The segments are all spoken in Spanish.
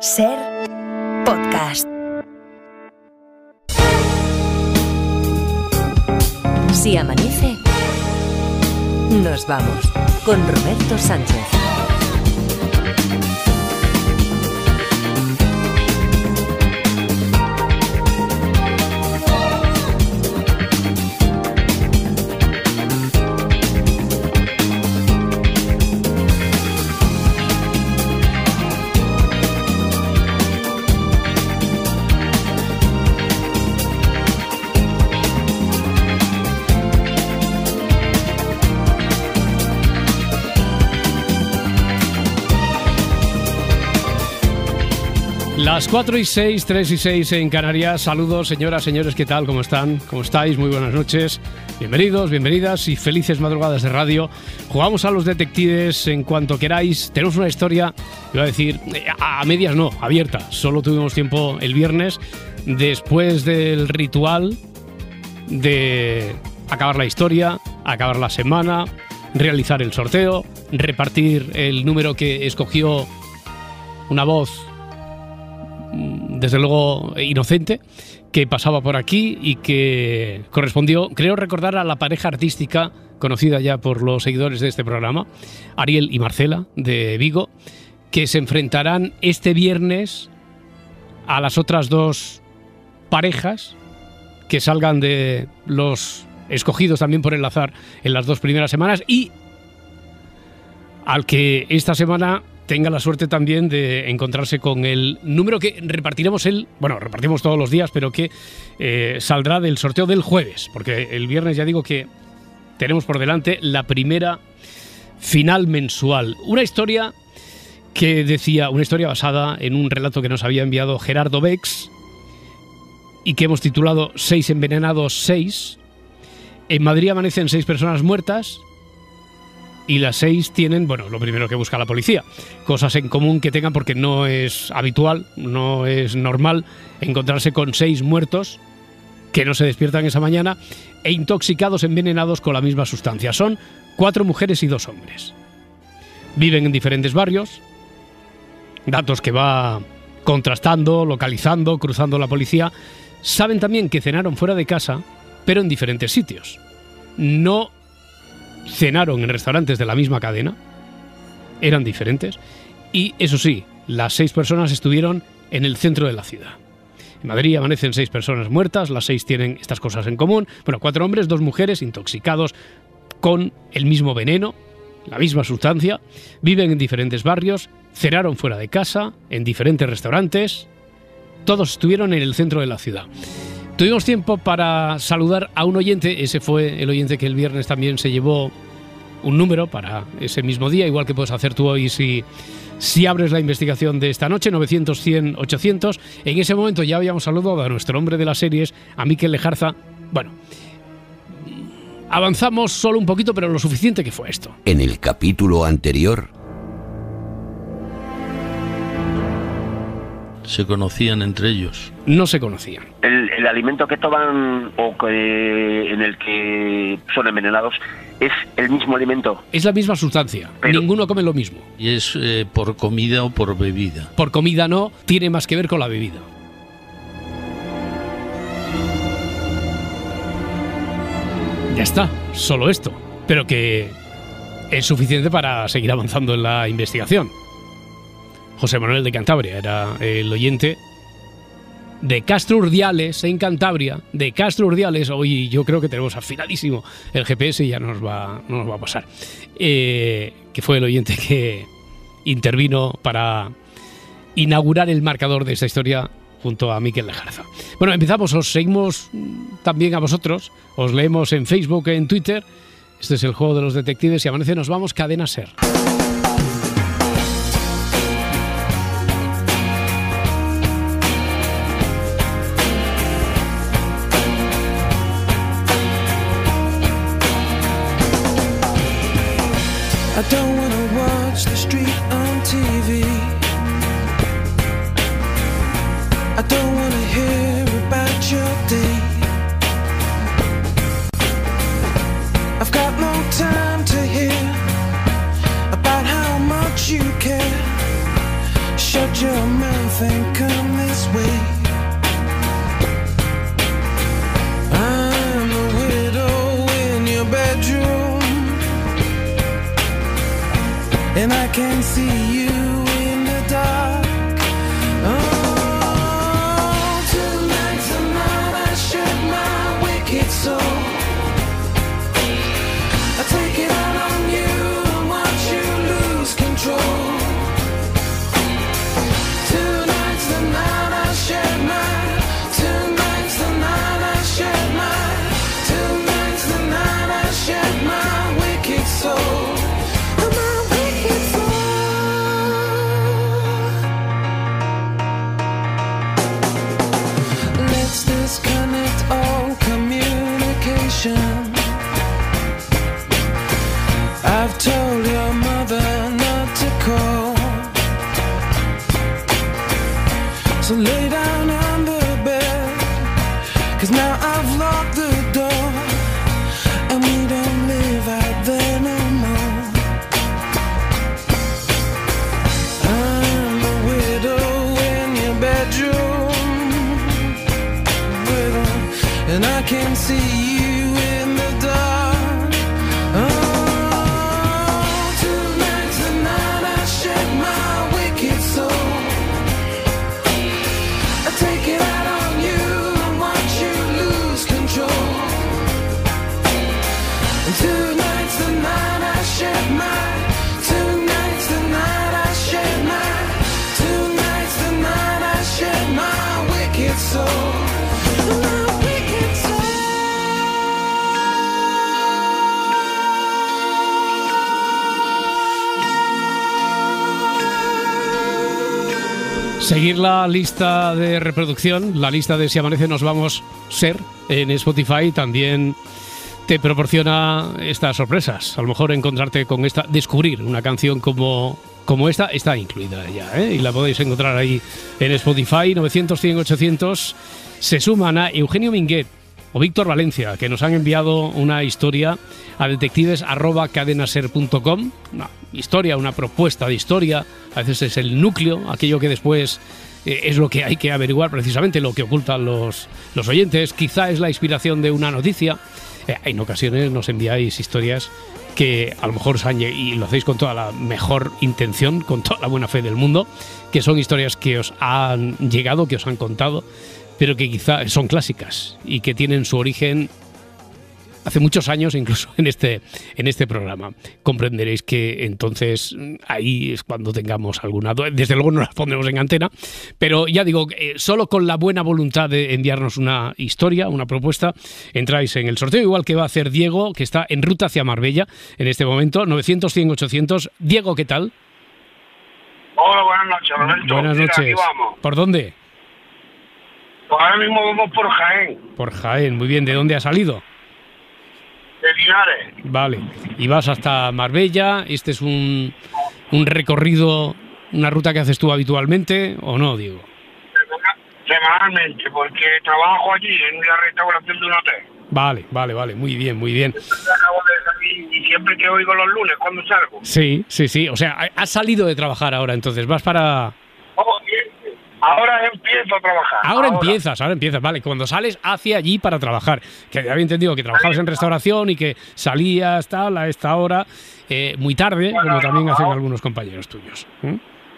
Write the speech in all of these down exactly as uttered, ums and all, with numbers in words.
Ser Podcast. Si amanece, nos vamos con Roberto Sánchez. Las cuatro y seis, tres y seis en Canarias. Saludos, señoras, señores, ¿qué tal? ¿Cómo están? ¿Cómo estáis? Muy buenas noches. Bienvenidos, bienvenidas y felices madrugadas de radio. Jugamos a los detectives en cuanto queráis. Tenemos una historia, iba a decir, a medias no, abierta. Solo tuvimos tiempo el viernes, después del ritual de acabar la historia, acabar la semana, realizar el sorteo, repartir el número que escogió una voz, desde luego inocente, que pasaba por aquí y que correspondió, creo recordar, a la pareja artística conocida ya por los seguidores de este programa, Ariel y Marcela de Vigo, que se enfrentarán este viernes a las otras dos parejas que salgan de los escogidos también por el azar en las dos primeras semanas, y al que esta semana tenga la suerte también de encontrarse con el número que repartiremos el, bueno, repartimos todos los días, pero que eh, saldrá del sorteo del jueves, porque el viernes ya digo que tenemos por delante la primera final mensual. Una historia que decía, una historia basada en un relato que nos había enviado Gerardo Bex y que hemos titulado Seis envenenados, seis. En Madrid amanecen seis personas muertas. Y las seis tienen, bueno, lo primero que busca la policía, cosas en común que tengan, porque no es habitual, no es normal encontrarse con seis muertos que no se despiertan esa mañana e intoxicados, envenenados con la misma sustancia. Son cuatro mujeres y dos hombres. Viven en diferentes barrios, datos que va contrastando, localizando, cruzando la policía. Saben también que cenaron fuera de casa, pero en diferentes sitios. No cenaron en restaurantes de la misma cadena, eran diferentes, y eso sí, las seis personas estuvieron en el centro de la ciudad. En Madrid amanecen seis personas muertas, las seis tienen estas cosas en común. Bueno, cuatro hombres, dos mujeres intoxicados con el mismo veneno, la misma sustancia, viven en diferentes barrios, cenaron fuera de casa, en diferentes restaurantes, todos estuvieron en el centro de la ciudad. Tuvimos tiempo para saludar a un oyente, ese fue el oyente que el viernes también se llevó un número para ese mismo día, igual que puedes hacer tú hoy si, si abres la investigación de esta noche, novecientos, cien, ochocientos. En ese momento ya habíamos saludado a nuestro hombre de las series, a Mikel Lejarza. Bueno, avanzamos solo un poquito, pero lo suficiente que fue esto. En el capítulo anterior, ¿se conocían entre ellos? No se conocían. El, el alimento que toman o que, en el que son envenenados es el mismo alimento. Es la misma sustancia. Pero ninguno come lo mismo. ¿Y es eh, por comida o por bebida? Por comida no, tiene más que ver con la bebida. Ya está, solo esto. Pero que es suficiente para seguir avanzando en la investigación. José Manuel de Cantabria era el oyente de Castro Urdiales, en Cantabria, de Castro Urdiales. Hoy yo creo que tenemos afinadísimo el G P S y ya nos va, no nos va a pasar. Eh, que fue el oyente que intervino para inaugurar el marcador de esta historia junto a Mikel Lejarza. Bueno, empezamos, os seguimos también a vosotros, os leemos en Facebook, en Twitter. Este es el juego de los detectives y amanece, nos vamos, Cadena Ser. I don't wanna watch the street on T V. I don't wanna hear about your day. I've got no time to hear about how much you care. Shut your mouth. mouth and come this way. I'm a widow in your bedroom, and I can see you in the dark. Oh, tonight's the night I shed my wicked soul. I take it out on you and watch you lose control. Tonight's the night I shed my, tonight's the night I shed my, tonight's the night I shed my wicked soul. My wicked soul. Let's disconnect all communication. I've told your mother not to call, so lay down on the bed, 'cause now I've locked the door, and we don't live out there no more. I'm a widow in your bedroom, widow, and I can see you in the dark. Oh, take it out on you and watch you lose control. And tonight's the night I shed my, tonight's the night I shed my, tonight's the night I shed my wicked soul. My wicked soul. Seguir la lista de reproducción, la lista de Si Amanece Nos Vamos Ser en Spotify también te proporciona estas sorpresas. A lo mejor encontrarte con esta, descubrir una canción como, como esta, está incluida ya, ¿eh? Y la podéis encontrar ahí en Spotify. Novecientos, cien, ochocientos. Se suman a Eugenio Minguet o Víctor Valencia, que nos han enviado una historia a detectives arroba cadenaser punto com. Una historia, una propuesta de historia. A veces es el núcleo, aquello que después eh, es lo que hay que averiguar, precisamente lo que ocultan los, los oyentes. Quizá es la inspiración de una noticia. Eh, en ocasiones nos enviáis historias que a lo mejor os han llegado, y lo hacéis con toda la mejor intención, con toda la buena fe del mundo, que son historias que os han llegado, que os han contado, pero que quizá son clásicas y que tienen su origen hace muchos años, incluso en este, en este programa. Comprenderéis que entonces ahí es cuando tengamos alguna... Desde luego no las pondremos en antena, pero ya digo, eh, solo con la buena voluntad de enviarnos una historia, una propuesta, entráis en el sorteo, igual que va a hacer Diego, que está en ruta hacia Marbella en este momento. Novecientos, cien, ochocientos. Diego, ¿qué tal? Hola, buenas noches, Roberto. Buenas Mira, noches. aquí vamos. ¿Por dónde? Pues ahora mismo vamos por Jaén, Por Jaén, muy bien. ¿De dónde ha salido? de Linares. Vale. Y vas hasta Marbella. ¿Este es un, un recorrido, una ruta que haces tú habitualmente o no, Diego? Semanalmente, porque trabajo allí en la restauración de un hotel. Vale, vale, vale. Muy bien, muy bien. Acabo de salir y siempre que oigo los lunes cuando salgo. Sí, sí, sí. O sea, has salido de trabajar ahora, entonces vas para... Oh, bien. Ahora empiezo a trabajar. Ahora, ahora empiezas, ahora empiezas, vale. Cuando sales hacia allí para trabajar. Que había entendido que trabajabas en restauración y que salías tal a esta hora, eh, muy tarde, Bueno, como también no, hacen no. algunos compañeros tuyos. ¿eh?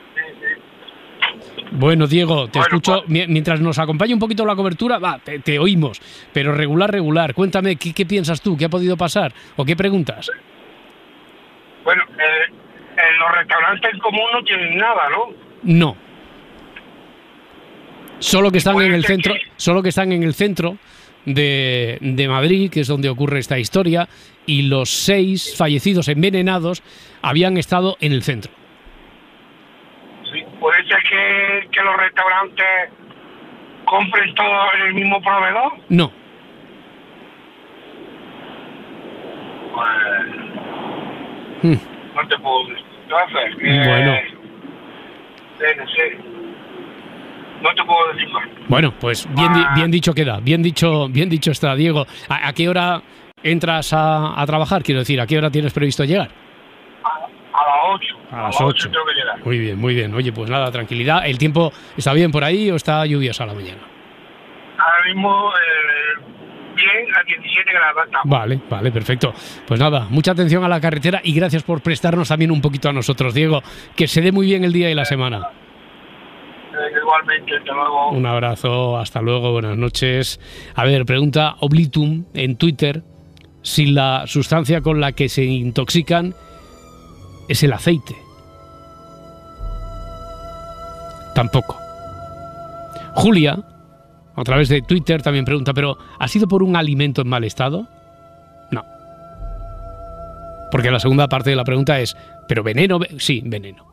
Bueno, Diego, te Bueno, escucho. pues- Mi- Mientras nos acompaña un poquito la cobertura, va, te, te oímos. Pero regular, regular. Cuéntame, ¿qué, ¿qué piensas tú? ¿Qué ha podido pasar? ¿O qué preguntas? Bueno, eh, en los restaurantes en común no tienen nada, ¿no? No. Solo que están Puede en el ser centro, que- solo que están en el centro de, de Madrid, que es donde ocurre esta historia, y los seis fallecidos envenenados habían estado en el centro. Sí. Puede ser que, que los restaurantes compren todo en el mismo proveedor. No. Pues, Mm. no te puedo decir. Entonces, que, Bueno. eh, no sé. No te puedo decir más. Bueno, pues bien, di- bien dicho queda, bien dicho, bien dicho está, Diego. ¿A, a qué hora entras a, a trabajar? Quiero decir, ¿a qué hora tienes previsto llegar? A las ocho. A las ocho. tengo que llegar. Muy bien, muy bien. Oye, pues nada, tranquilidad. ¿El tiempo está bien por ahí o está lluviosa a la mañana? Ahora mismo, eh, bien, a diecisiete grados estamos. Vale, vale, perfecto. Pues nada, mucha atención a la carretera y gracias por prestarnos también un poquito a nosotros, Diego. Que se dé muy bien el día y la semana. Eh, igualmente, hasta luego. Un abrazo, hasta luego, buenas noches. A ver, pregunta Oblitum en Twitter si la sustancia con la que se intoxican es el aceite. Tampoco. Julia, a través de Twitter, también pregunta, ¿pero ha sido por un alimento en mal estado? No. Porque la segunda parte de la pregunta es, ¿pero veneno? Sí, veneno.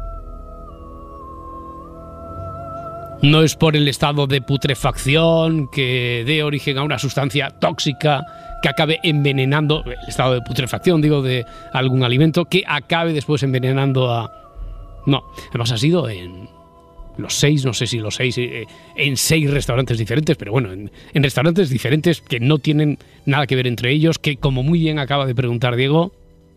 No es por el estado de putrefacción que dé origen a una sustancia tóxica que acabe envenenando, el estado de putrefacción, digo, de algún alimento, que acabe después envenenando a... No, además ha sido en los seis, no sé si los seis, eh, en seis restaurantes diferentes, pero bueno, en, en restaurantes diferentes que no tienen nada que ver entre ellos, que como muy bien acaba de preguntar Diego,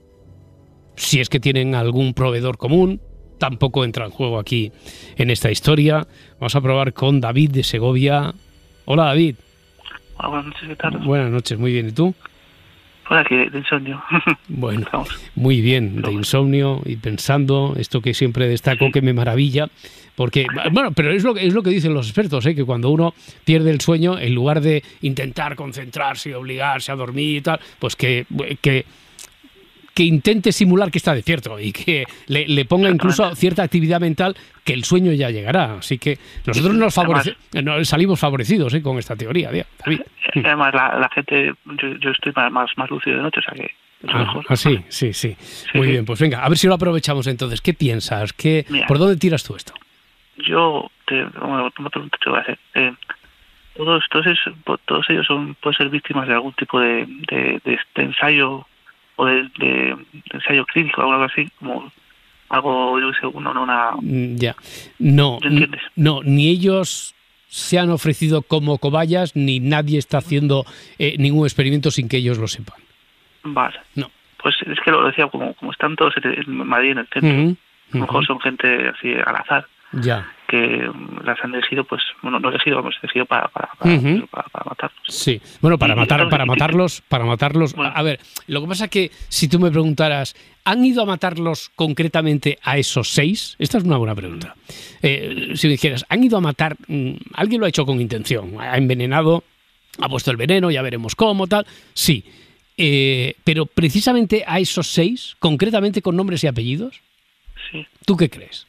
si es que tienen algún proveedor común, tampoco entra en juego aquí en esta historia. Vamos a probar con David de Segovia. Hola, David. Hola, buenas noches, ¿qué tal? Buenas noches, muy bien. ¿Y tú? Por aquí, de, de insomnio. Bueno, muy bien, de insomnio y pensando, esto que siempre destaco, que me maravilla, porque, bueno, pero es lo que, es lo que dicen los expertos, ¿eh? Que cuando uno pierde el sueño, en lugar de intentar concentrarse y obligarse a dormir y tal, pues que... que que intente simular que está despierto y que le, le ponga incluso cierta actividad mental, que el sueño ya llegará. Así que nosotros nos, favorece, nos salimos favorecidos ¿eh? con esta teoría, David. Además, la, la gente, yo, yo estoy más, más, más lúcido de noche, o sea que... Ah, mejor. ah, sí, sí, sí. sí Muy sí. bien, pues venga, a ver si lo aprovechamos entonces. ¿Qué piensas? ¿Qué, Mira, ¿Por dónde tiras tú esto? Yo, te, bueno, una pregunta te voy a hacer. Eh, todos, todos, todos ellos son, pueden ser víctimas de algún tipo de, de, de, de ensayo o de, de, de ensayo clínico o algo así, como algo, yo sé, uno, no una... Ya, no, ¿entiendes? No, ni ellos se han ofrecido como cobayas, ni nadie está haciendo eh, ningún experimento sin que ellos lo sepan. Vale. No. Pues es que lo decía, como, como están todos en Madrid, en el centro, uh-huh. a lo mejor uh-huh. son gente así al azar. Ya. Que las han elegido, pues, bueno, no elegido, hemos elegido para, para, para, uh-huh. para, para matarlos. Sí, bueno, para, y, matar, para matarlos, para matarlos. Bueno. A ver, lo que pasa es que si tú me preguntaras, ¿han ido a matarlos concretamente a esos seis? Esta es una buena pregunta. Eh, si me dijeras, ¿han ido a matar? Alguien lo ha hecho con intención, ha envenenado, ha puesto el veneno, ya veremos cómo, tal. Sí, eh, pero precisamente a esos seis, concretamente con nombres y apellidos. Sí. ¿Tú qué crees?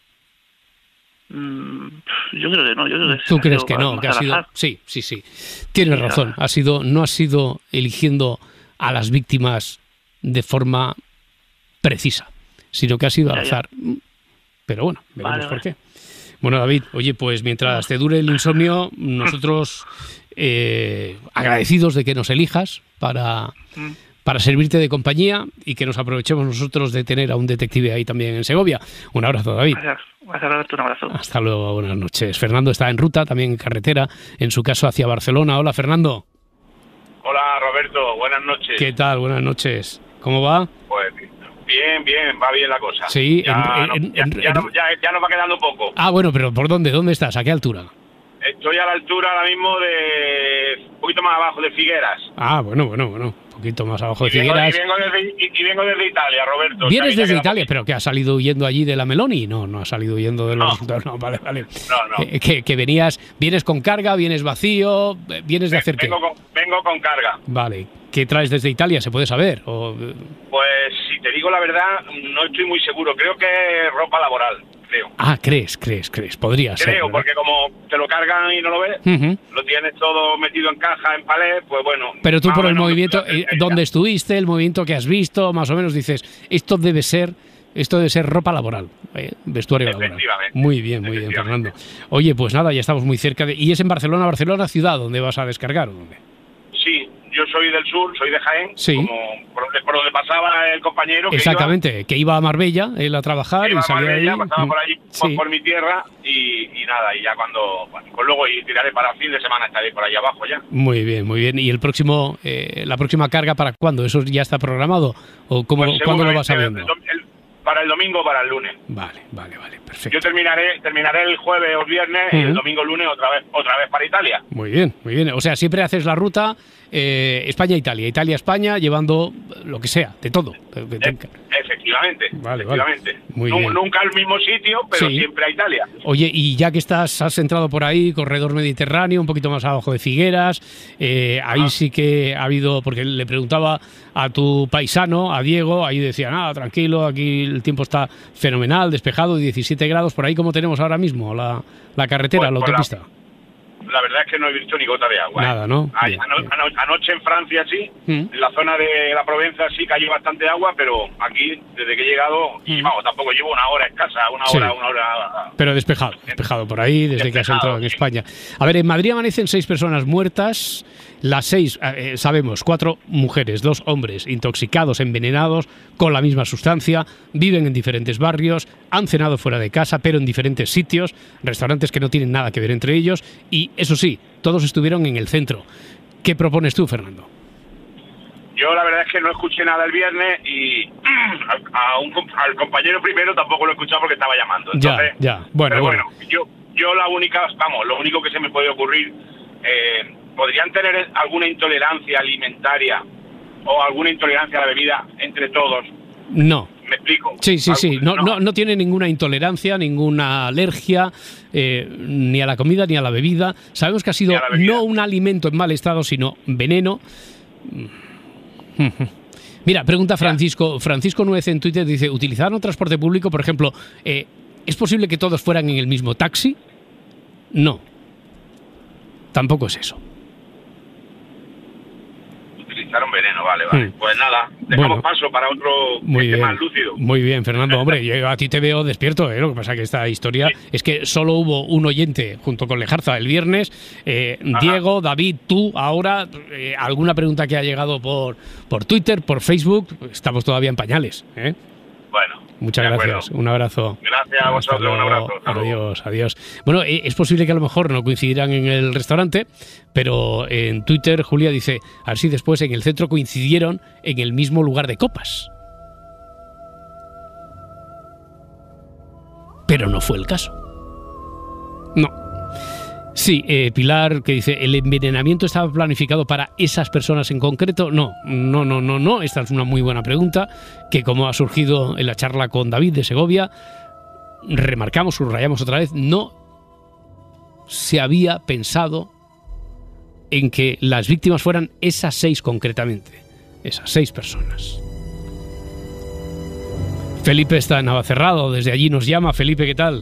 Yo creo que no. Yo creo que ¿Tú crees que no? Que ha sido... Sí, sí, sí. Tienes razón. Ha sido, no ha sido eligiendo a las víctimas de forma precisa, sino que ha sido al azar. Pero bueno, veremos vale, por qué. Bueno, David, oye, pues mientras te dure el insomnio, nosotros eh, agradecidos de que nos elijas para... para servirte de compañía y que nos aprovechemos nosotros de tener a un detective ahí también en Segovia. Un abrazo, David. Gracias. Gracias, Roberto. Un abrazo. Hasta luego, buenas noches. Fernando está en ruta, también en carretera, en su caso hacia Barcelona. Hola, Fernando. Hola, Roberto. Buenas noches. ¿Qué tal? Buenas noches. ¿Cómo va? Pues bien, bien. Va bien la cosa. Sí. Ya, en, en, ya, en, ya, en, no, ya, ya nos va quedando poco. Ah, bueno, pero ¿por dónde? ¿Dónde estás? ¿A qué altura? Estoy a la altura ahora mismo de... un poquito más abajo de Figueras. Ah, bueno, bueno, bueno. Un poquito más abajo de y vengo, Figueras. Y vengo, desde, y, y vengo desde Italia, Roberto. ¿Vienes o sea, desde Italia? ¿Pero que ha salido huyendo allí de la Meloni? No, no ha salido huyendo de los... No, no vale, vale. No, no. Eh, que, que venías... ¿Vienes con carga? ¿Vienes vacío? ¿Vienes de hacer vengo qué? Con, vengo con carga. Vale. ¿Qué traes desde Italia? ¿Se puede saber? O... Pues, si te digo la verdad, no estoy muy seguro. Creo que es ropa laboral, creo. Ah, crees, crees, crees. Podría creo, ser. Creo, porque como te lo cargan y no lo ves, uh-huh. lo tienes todo metido en caja, en palé, pues bueno. Pero tú por el movimiento, eh, donde estuviste, el movimiento que has visto, más o menos dices, esto debe ser... Esto debe ser ropa laboral, eh, vestuario laboral. Muy bien, muy bien, Fernando. Oye, pues nada, ya estamos muy cerca de... ¿Y es en Barcelona, Barcelona ciudad, donde vas a descargar o dónde? Sí, yo soy del sur, soy de Jaén, sí. como por donde, por donde pasaba el compañero. Que Exactamente, iba, que iba a Marbella, él a trabajar iba y salía a Marbella, ahí. pasaba por allí, sí. por, por mi tierra y, y nada, y ya cuando... Bueno, pues luego y tiraré para el fin de semana, estaré por allá abajo ya. Muy bien, muy bien. ¿Y el próximo, eh, la próxima carga para cuándo? ¿Eso ya está programado? ¿O cómo, pues cuándo lo vas sabiendo? El, el, para el domingo o para el lunes. Vale, vale, vale, perfecto. Yo terminaré terminaré el jueves o el viernes Uh-huh. y el domingo lunes otra vez otra vez para Italia. Muy bien, muy bien. O sea, siempre haces la ruta eh, España-Italia, Italia-España, llevando lo que sea, de todo. Que te- E- efectivamente, Vale, vale. efectivamente. Muy Nu- bien. Nunca al mismo sitio, pero Sí. siempre a Italia. Oye, y ya que estás, has entrado por ahí, corredor mediterráneo, un poquito más abajo de Figueras, eh, ahí Ah. sí que ha habido, porque le preguntaba a tu paisano, a Diego, ahí decía, nada, tranquilo, aquí el tiempo está fenomenal, despejado, diecisiete grados, por ahí como tenemos ahora mismo, la, la carretera, Pues la por la- autopista. La verdad es que no he visto ni gota de agua. ¿eh? Nada, ¿no? Ay, Bien, ano- bien. ano- anoche en Francia sí, Mm. en la zona de la Provenza sí cayó bastante agua, pero aquí, desde que he llegado, y Mm. vamos, tampoco llevo una hora escasa, una Sí. hora, una hora... Pero despejado, despejado por ahí desde que has Despejado, entrado en sí. España. A ver, en Madrid amanecen seis personas muertas, las seis, eh, sabemos, cuatro mujeres, dos hombres, intoxicados, envenenados, con la misma sustancia, viven en diferentes barrios, han cenado fuera de casa, pero en diferentes sitios, restaurantes que no tienen nada que ver entre ellos, y eso sí, todos estuvieron en el centro. ¿Qué propones tú, Fernando? Yo la verdad es que no escuché nada el viernes y al, a un com- al compañero primero tampoco lo he escuchado porque estaba llamando. Entonces, ya, ya. Bueno, pero bueno. bueno, yo, yo la única, vamos, lo único que se me puede ocurrir, eh, podrían tener alguna intolerancia alimentaria o alguna intolerancia a la bebida entre todos. No. ¿Me explico? Sí, sí, sí. No, Algo- no, no tiene ninguna intolerancia, ninguna alergia, eh, ni a la comida ni a la bebida. Sabemos que ha sido Ni a la bebida. no un alimento en mal estado, sino veneno. Mira, pregunta Francisco. Francisco Nuez en Twitter dice, ¿utilizaron transporte público? Por ejemplo, eh, ¿es posible que todos fueran en el mismo taxi? No. Tampoco es eso. Utilizaron veneno, vale, vale. Hmm. Pues nada, dejamos Bueno. paso para otro Muy que esté bien. más lúcido. Muy bien, Fernando. Hombre, yo a ti te veo despierto, ¿eh? Lo que pasa que esta historia es que solo hubo un oyente junto con Lejarza el viernes. Eh, Diego, David, tú, ahora, eh, alguna pregunta que ha llegado por, por Twitter, por Facebook, estamos todavía en pañales, ¿eh? Bueno, Muchas de acuerdo. gracias. Un abrazo. Gracias a vosotros, Hasta un luego. abrazo. Hasta luego. Adiós, adiós. Bueno, eh, es posible que a lo mejor no coincidirán en el restaurante, pero en Twitter Julia dice, a ver si después en el centro coincidieron en el mismo lugar de copas. Pero no fue el caso. No. Sí, eh, Pilar, que dice, ¿el envenenamiento estaba planificado para esas personas en concreto? No, no, no, no, no. Esta es una muy buena pregunta, que como ha surgido en la charla con David de Segovia, remarcamos, subrayamos otra vez, no se había pensado en que las víctimas fueran esas seis concretamente, esas seis personas. Felipe está en Navacerrado, desde allí nos llama. Felipe, ¿qué tal?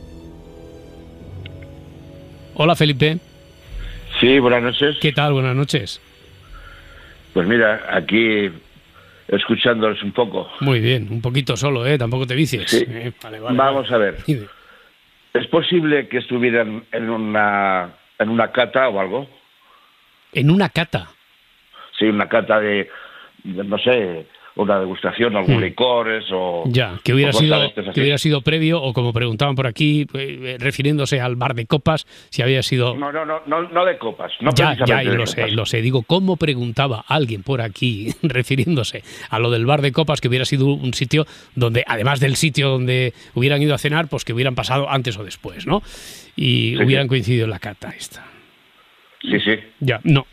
Hola, Felipe. Sí, buenas noches. ¿Qué tal? Buenas noches. Pues mira, aquí escuchándoles un poco. Muy bien, un poquito solo, ¿eh? Tampoco te vicies. Sí. Eh, vale, vale, Vamos vale. a ver. Dime. ¿Es posible que estuvieran en una en una cata o algo? En una cata. Sí, una cata de, de, no sé, una degustación, algún Hmm. licores o... Ya, que hubiera o cosas sido de estas así. que hubiera sido previo, o como preguntaban por aquí, eh, refiriéndose al bar de copas, si había sido... No, no, no, no, no de copas. No ya, ya, precisamente y de lo sé, copas. lo sé. Digo, ¿cómo preguntaba alguien por aquí, refiriéndose a lo del bar de copas, que hubiera sido un sitio donde, además del sitio donde hubieran ido a cenar, pues que hubieran pasado antes o después, ¿no? Y Sí, hubieran sí. coincidido en la cata esta. Sí, sí. Ya, no,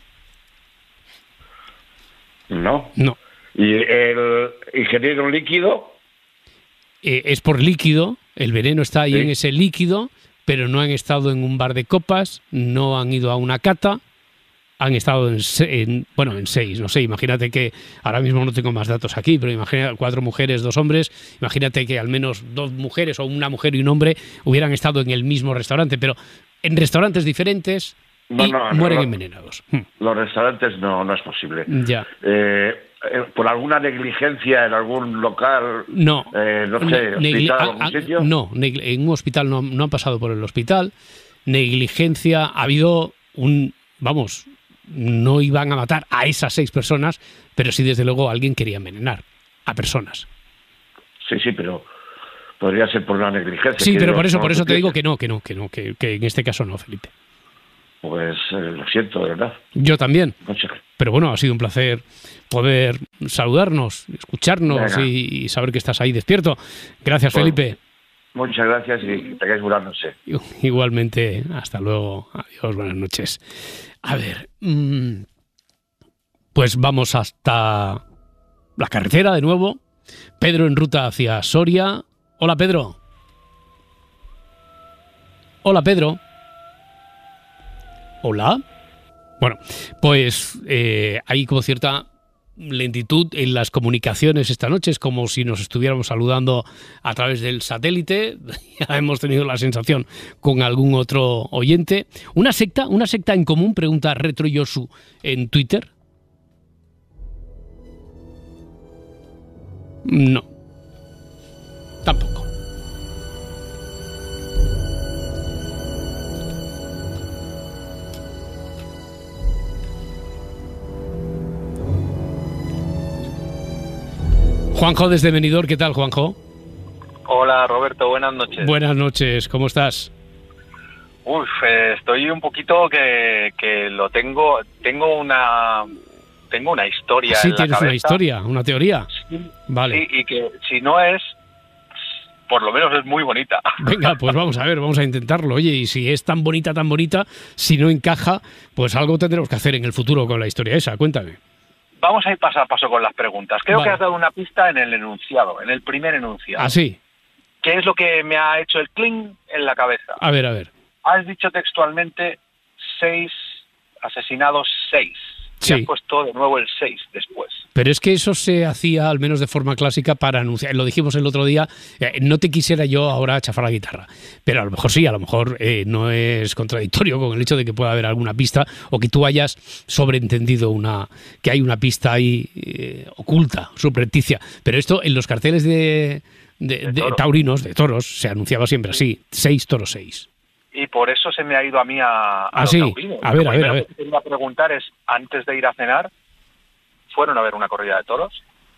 No. no. ¿Y el ingeniero líquido? Eh, es por líquido, el veneno está ahí Sí. en ese líquido, pero no han estado en un bar de copas, no han ido a una cata, han estado en, se- en bueno, en seis, no sé, imagínate que, ahora mismo no tengo más datos aquí, pero imagina cuatro mujeres, dos hombres, imagínate que al menos dos mujeres o una mujer y un hombre hubieran estado en el mismo restaurante, pero en restaurantes diferentes No, y no, no, mueren no. envenenados. Hmm, Los restaurantes no, no es posible. Ya. Eh, eh, ¿Por alguna negligencia en algún local? No. Eh, no sé, Negli- hospital, ah, algún ah, sitio? No, negli- en un hospital no, no han pasado por el hospital. Negligencia, ha habido un, vamos, no iban a matar a esas seis personas, pero sí desde luego alguien quería envenenar a personas. Sí, sí, pero podría ser por una negligencia. Sí, que pero no- por eso, no por eso te sé. digo que no, que no, que no, que, que en este caso no, Felipe. Pues eh, lo siento, de verdad. Yo también. Muchas Pero bueno, ha sido un placer poder saludarnos, escucharnos y, y saber que estás ahí despierto. Gracias, Pues, Felipe. Muchas gracias y que tengáis buena noche. Igualmente, hasta luego. Adiós, buenas noches. A ver, mmm, pues vamos hasta la carretera de nuevo. Pedro en ruta hacia Soria. Hola, Pedro. Hola, Pedro. Hola. Bueno, pues eh, hay como cierta lentitud en las comunicaciones esta noche. Es como si nos estuviéramos saludando a través del satélite. Ya hemos tenido la sensación con algún otro oyente. ¿Una secta? ¿Una secta en común? Pregunta Retro Yosu en Twitter. No. Tampoco. Juanjo desde Benidorm, ¿qué tal, Juanjo? Hola, Roberto, buenas noches. Buenas noches, ¿cómo estás? Uf, eh, estoy un poquito que, que lo tengo, tengo una, tengo una historia. Sí, en la tienes cabeza. una historia, una teoría. Sí, vale. sí, y que si no es, por lo menos es muy bonita. Venga, pues vamos a ver, vamos a intentarlo. Oye, y si es tan bonita, tan bonita, si no encaja, pues algo tendremos que hacer en el futuro con la historia esa. Cuéntame. Vamos a ir paso a paso con las preguntas. Creo Vale. que has dado una pista en el enunciado, en el primer enunciado. ¿Ah, sí? ¿Qué es lo que me ha hecho el cling en la cabeza? A ver, a ver. Has dicho textualmente seis asesinados, seis. Sí. Y has puesto de nuevo el seis después. Pero es que eso se hacía, al menos de forma clásica, para anunciar. Lo dijimos el otro día, eh, no te quisiera yo ahora chafar la guitarra. Pero a lo mejor sí, a lo mejor eh, no es contradictorio con el hecho de que pueda haber alguna pista o que tú hayas sobreentendido una que hay una pista ahí eh, oculta, subrepticia. Pero esto en los carteles de, de, De de toro. taurinos, de toros, se anunciaba siempre así, seis toros seis. Y por eso se me ha ido a mí a, a Ah, los sí. taurinos. A ver, Lo a ver, primero a ver. que quería preguntar es, antes de ir a cenar, ¿fueron a ver una corrida de toros?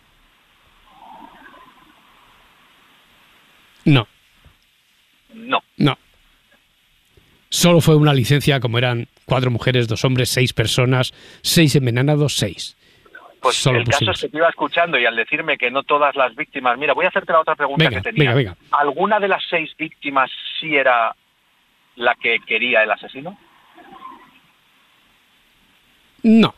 No, No. no. Solo fue una licencia, como eran cuatro mujeres, dos hombres, seis personas, seis envenenados, seis. Pues Solo el caso pusimos. es que te iba escuchando y al decirme que no todas las víctimas... Mira, voy a hacerte la otra pregunta Venga, que tenía. venga, venga. ¿Alguna de las seis víctimas sí era la que quería el asesino? No,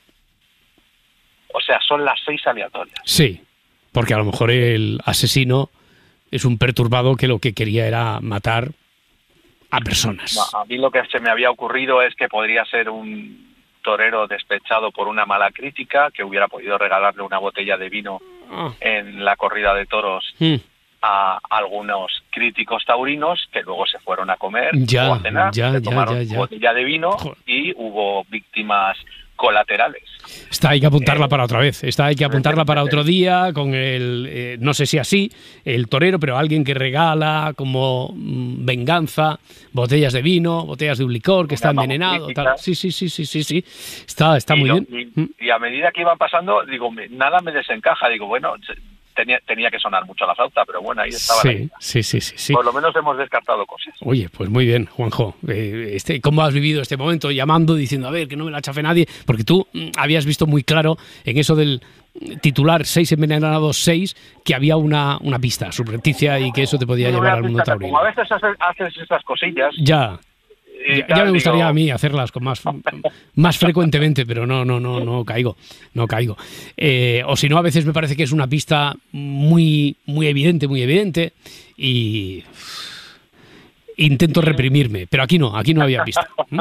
O sea, son las seis aleatorias. sí, porque a lo mejor el asesino es un perturbado que lo que quería era matar a personas. No, a mí lo que se me había ocurrido es que podría ser un torero despechado por una mala crítica, que hubiera podido regalarle una botella de vino Ah. en la corrida de toros Mm. a algunos críticos taurinos que luego se fueron a comer Ya, o a cenar, ya, se ya, tomaron ya, ya. botella de vino Joder. y hubo víctimas colaterales. Esta hay que apuntarla Eh, para otra vez. Esta hay que apuntarla para otro día con el, eh, no sé si así, el torero, pero alguien que regala como mm, venganza botellas de vino, botellas de un licor que está Una envenenado. crítica. Tal. Sí, sí, sí, sí, sí, sí. Está, está y, muy no- bien. y- Mm. y a medida que iban pasando, digo, me- nada me desencaja. Digo, bueno, se- tenía, tenía que sonar mucho la flauta, pero bueno, ahí estaba la Sí, idea. sí, sí, sí, sí. Por lo menos hemos descartado cosas. Oye, pues muy bien, Juanjo. Eh, este, ¿Cómo has vivido este momento? Llamando, diciendo, a ver, que no me la chafe nadie. Porque tú mm, habías visto muy claro en eso del titular seis envenenados seis que había una, una pista subrepticia y que eso te podía Digo, llevar una al mundo pista, taurino. Como a veces haces, haces esas cosillas. Ya. y Ya, tal, ya me gustaría digo, a mí hacerlas con más, más frecuentemente, pero no, no, no, no caigo, no caigo. Eh, o si no, a veces me parece que es una pista muy, muy evidente, muy evidente, y intento reprimirme, pero aquí no, aquí no había pista. ¿Mm?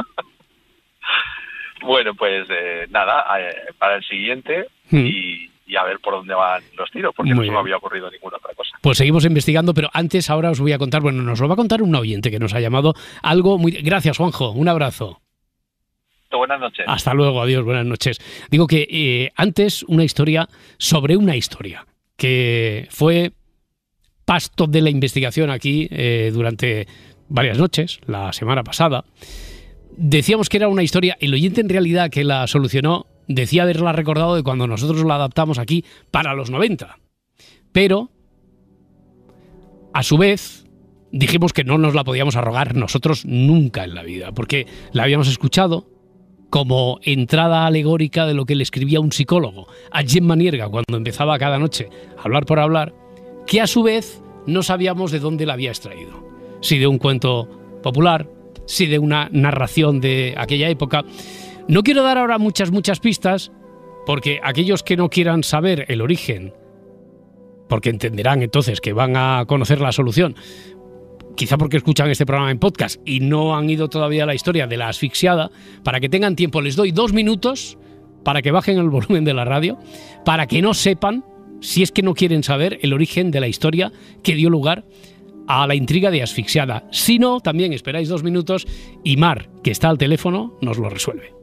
Bueno, pues eh, nada, eh, para el siguiente Mm. y, y a ver por dónde van los tiros, porque Muy no se me bien. había ocurrido ninguna otra cosa. Pues seguimos investigando, pero antes ahora os voy a contar, bueno, nos lo va a contar un oyente que nos ha llamado algo muy... Gracias, Juanjo, un abrazo. Buenas noches. Hasta luego, adiós, buenas noches. Digo que eh, antes una historia sobre una historia que fue pasto de la investigación aquí eh, durante varias noches, la semana pasada. Decíamos que era una historia, el oyente en realidad que la solucionó decía haberla recordado de cuando nosotros la adaptamos aquí para los noventa. Pero, a su vez, dijimos que no nos la podíamos arrogar nosotros nunca en la vida, porque la habíamos escuchado como entrada alegórica de lo que le escribía un psicólogo a Gemma Nierga cuando empezaba cada noche a hablar por hablar, que a su vez no sabíamos de dónde la había extraído. Si de un cuento popular, si de una narración de aquella época. No quiero dar ahora muchas, muchas pistas, porque aquellos que no quieran saber el origen, porque entenderán entonces que van a conocer la solución, quizá porque escuchan este programa en podcast y no han ido todavía a la historia de la asfixiada, para que tengan tiempo les doy dos minutos para que bajen el volumen de la radio, para que no sepan, si es que no quieren saber, el origen de la historia que dio lugar a la intriga de Asfixiada. Si no, también esperáis dos minutos y Mar, que está al teléfono, nos lo resuelve.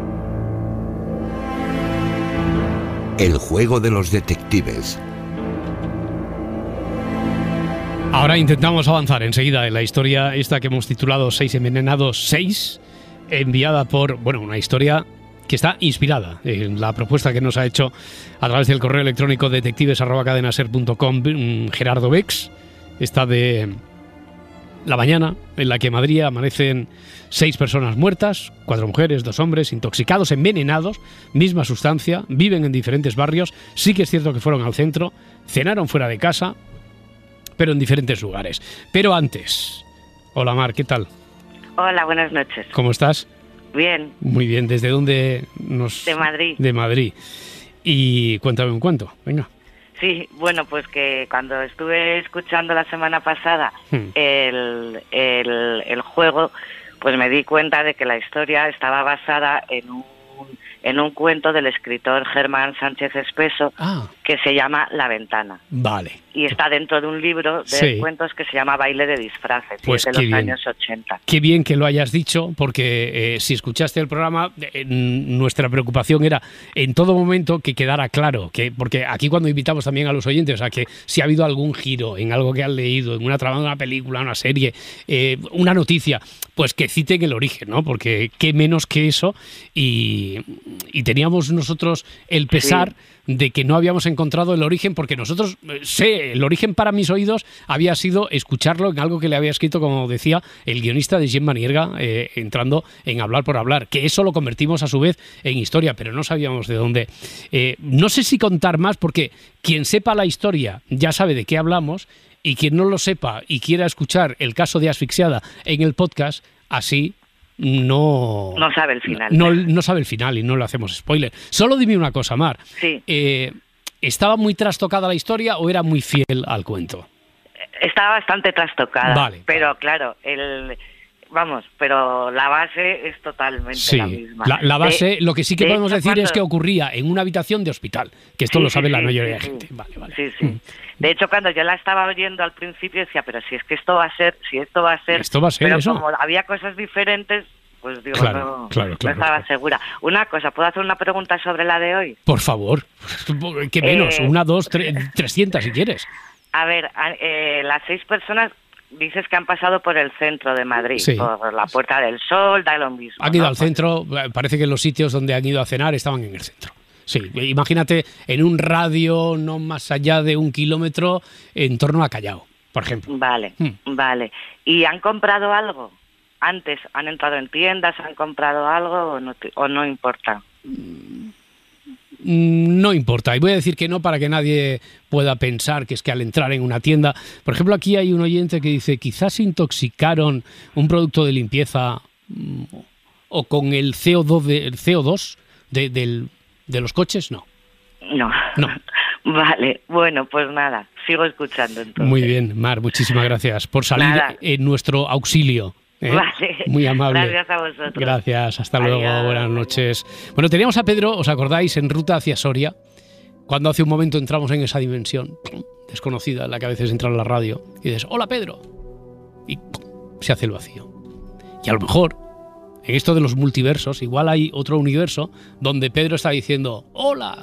El juego de los detectives. Ahora intentamos avanzar enseguida en la historia esta que hemos titulado Seis envenenados seis, enviada por, bueno, una historia que está inspirada en la propuesta que nos ha hecho a través del correo electrónico detectives arroba cadenaser punto com Gerardo Bex. Esta de la mañana en la que en Madrid amanecen seis personas muertas, cuatro mujeres, dos hombres, intoxicados, envenenados, misma sustancia, viven en diferentes barrios. Sí que es cierto que fueron al centro, cenaron fuera de casa, pero en diferentes lugares. Pero antes, hola Mar, ¿qué tal? Hola, buenas noches. ¿Cómo estás? Bien. Muy bien, ¿desde dónde nos...? De Madrid. De Madrid. Y cuéntame un cuento, venga. Sí, bueno, pues que cuando estuve escuchando la semana pasada Hmm. el, el, el juego, pues me di cuenta de que la historia estaba basada en un, en un cuento del escritor Germán Sánchez Espeso, Ah, que se llama La Ventana. vale. Y está dentro de un libro de Sí. cuentos que se llama Baile de disfraces, Pues y es qué de los bien. años ochenta. Qué bien que lo hayas dicho, porque eh, si escuchaste el programa, eh, nuestra preocupación era en todo momento que quedara claro, que porque aquí cuando invitamos también a los oyentes a que si ha habido algún giro en algo que han leído, en una trama de una película, una serie, eh, una noticia, pues que citen el origen, ¿no? Porque qué menos que eso, y, y teníamos nosotros el pesar de que no habíamos encontrado el origen, porque nosotros, eh, sé, el origen para mis oídos había sido escucharlo en algo que le había escrito, como decía, el guionista de Gemma Nierga, eh, entrando en Hablar por Hablar, que eso lo convertimos a su vez en historia, pero no sabíamos de dónde. Eh, no sé si contar más, porque quien sepa la historia ya sabe de qué hablamos, y quien no lo sepa y quiera escuchar el caso de Asfixiada en el podcast, así no... No sabe el final. No, no sabe el final y no le hacemos spoiler. Solo dime una cosa, Mar. Sí. Eh, ¿Estaba muy trastocada la historia o era muy fiel al cuento? Estaba bastante trastocada, Vale, pero claro, el vamos, pero la base es totalmente Sí, la misma. la, la base, De- lo que sí que de podemos hecho, decir es cuando- que ocurría en una habitación de hospital, que esto Sí, lo sí, sabe la sí, mayoría sí, de gente. sí. Vale, vale. Sí, sí. De hecho, cuando yo la estaba oyendo al principio decía, pero si es que esto va a ser, si esto va a ser, Esto va a ser pero eso. como había cosas diferentes, pues digo, Claro, no, claro, no claro, estaba claro. segura. Una cosa, ¿puedo hacer una pregunta sobre la de hoy? Por favor, que menos, Eh, una, dos, tres, trescientas si quieres. A ver, a- eh, las seis personas dices que han pasado por el centro de Madrid, Sí. por la Puerta del Sol, da lo mismo. Han ido ¿no? al centro, parece que los sitios donde han ido a cenar estaban en el centro. Sí, imagínate en un radio no más allá de un kilómetro en torno a Callao, por ejemplo. Vale, Hmm. vale. ¿Y han comprado algo? Antes, ¿han entrado en tiendas, han comprado algo o no, te- o no importa? Mm, No importa, y voy a decir que no para que nadie pueda pensar que es que al entrar en una tienda, por ejemplo, aquí hay un oyente que dice, quizás intoxicaron un producto de limpieza mm, o con el C O dos de, el C O dos de, del- de los coches, no. No. No. Vale, bueno, pues nada, sigo escuchando entonces. Muy bien, Mar, muchísimas gracias por salir Nada. en nuestro auxilio. ¿eh? Vale. Muy amable. Gracias a vosotros. Gracias, hasta luego, Adiós. buenas noches. Bueno, teníamos a Pedro, ¿os acordáis? En ruta hacia Soria, cuando hace un momento entramos en esa dimensión ¡pum!, desconocida en la que a veces entra en la radio y dices, hola Pedro, y ¡pum!, se hace el vacío. Y a lo mejor, en esto de los multiversos, igual hay otro universo donde Pedro está diciendo, hola,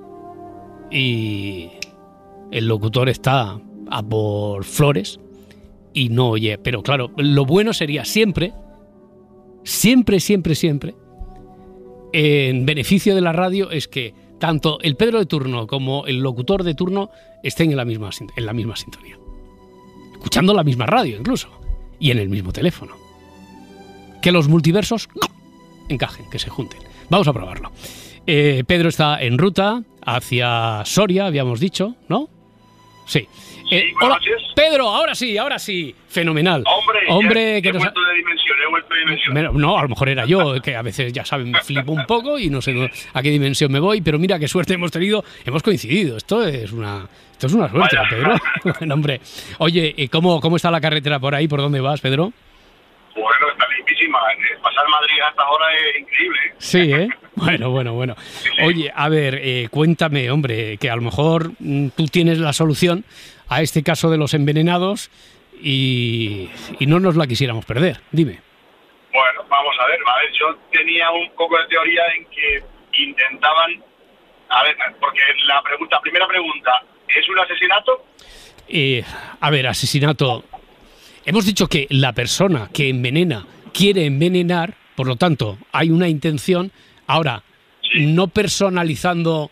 y el locutor está a por flores y no oye. Pero claro, lo bueno sería siempre, siempre, siempre, siempre, en beneficio de la radio, es que tanto el Pedro de turno como el locutor de turno estén en la misma, sin- en la misma sintonía. escuchando la misma radio incluso, y en el mismo teléfono. Que los multiversos encajen, que se junten. Vamos a probarlo. Eh, Pedro está en ruta hacia Soria, habíamos dicho, ¿no? Sí. Eh, hola, Pedro, ahora sí, ahora sí. Fenomenal. Hombre, Hombre ya, que he nos vuelto de dimensión, he vuelto de dimensión. No, a lo mejor era yo, que a veces, ya saben, me flipo un poco y no sé a qué dimensión me voy, pero mira qué suerte hemos tenido, hemos coincidido. Esto es una, esto es una suerte, Vaya. Pedro. Bueno, hombre. Oye, ¿cómo, ¿cómo está la carretera por ahí? ¿Por dónde vas, Pedro? Bueno, está limpísima. Pasar Madrid hasta ahora es increíble. Sí, ¿eh? Bueno, bueno, bueno. Oye, a ver, eh, cuéntame, hombre, que a lo mejor mm, tú tienes la solución a este caso de los envenenados y, y no nos la quisiéramos perder. Dime. Bueno, vamos a ver, a ver, yo tenía un poco de teoría en que intentaban, a ver, porque la pregunta, primera pregunta, ¿es un asesinato? Eh, a ver, asesinato. Hemos dicho que la persona que envenena quiere envenenar, por lo tanto, hay una intención. Ahora, sí. no personalizando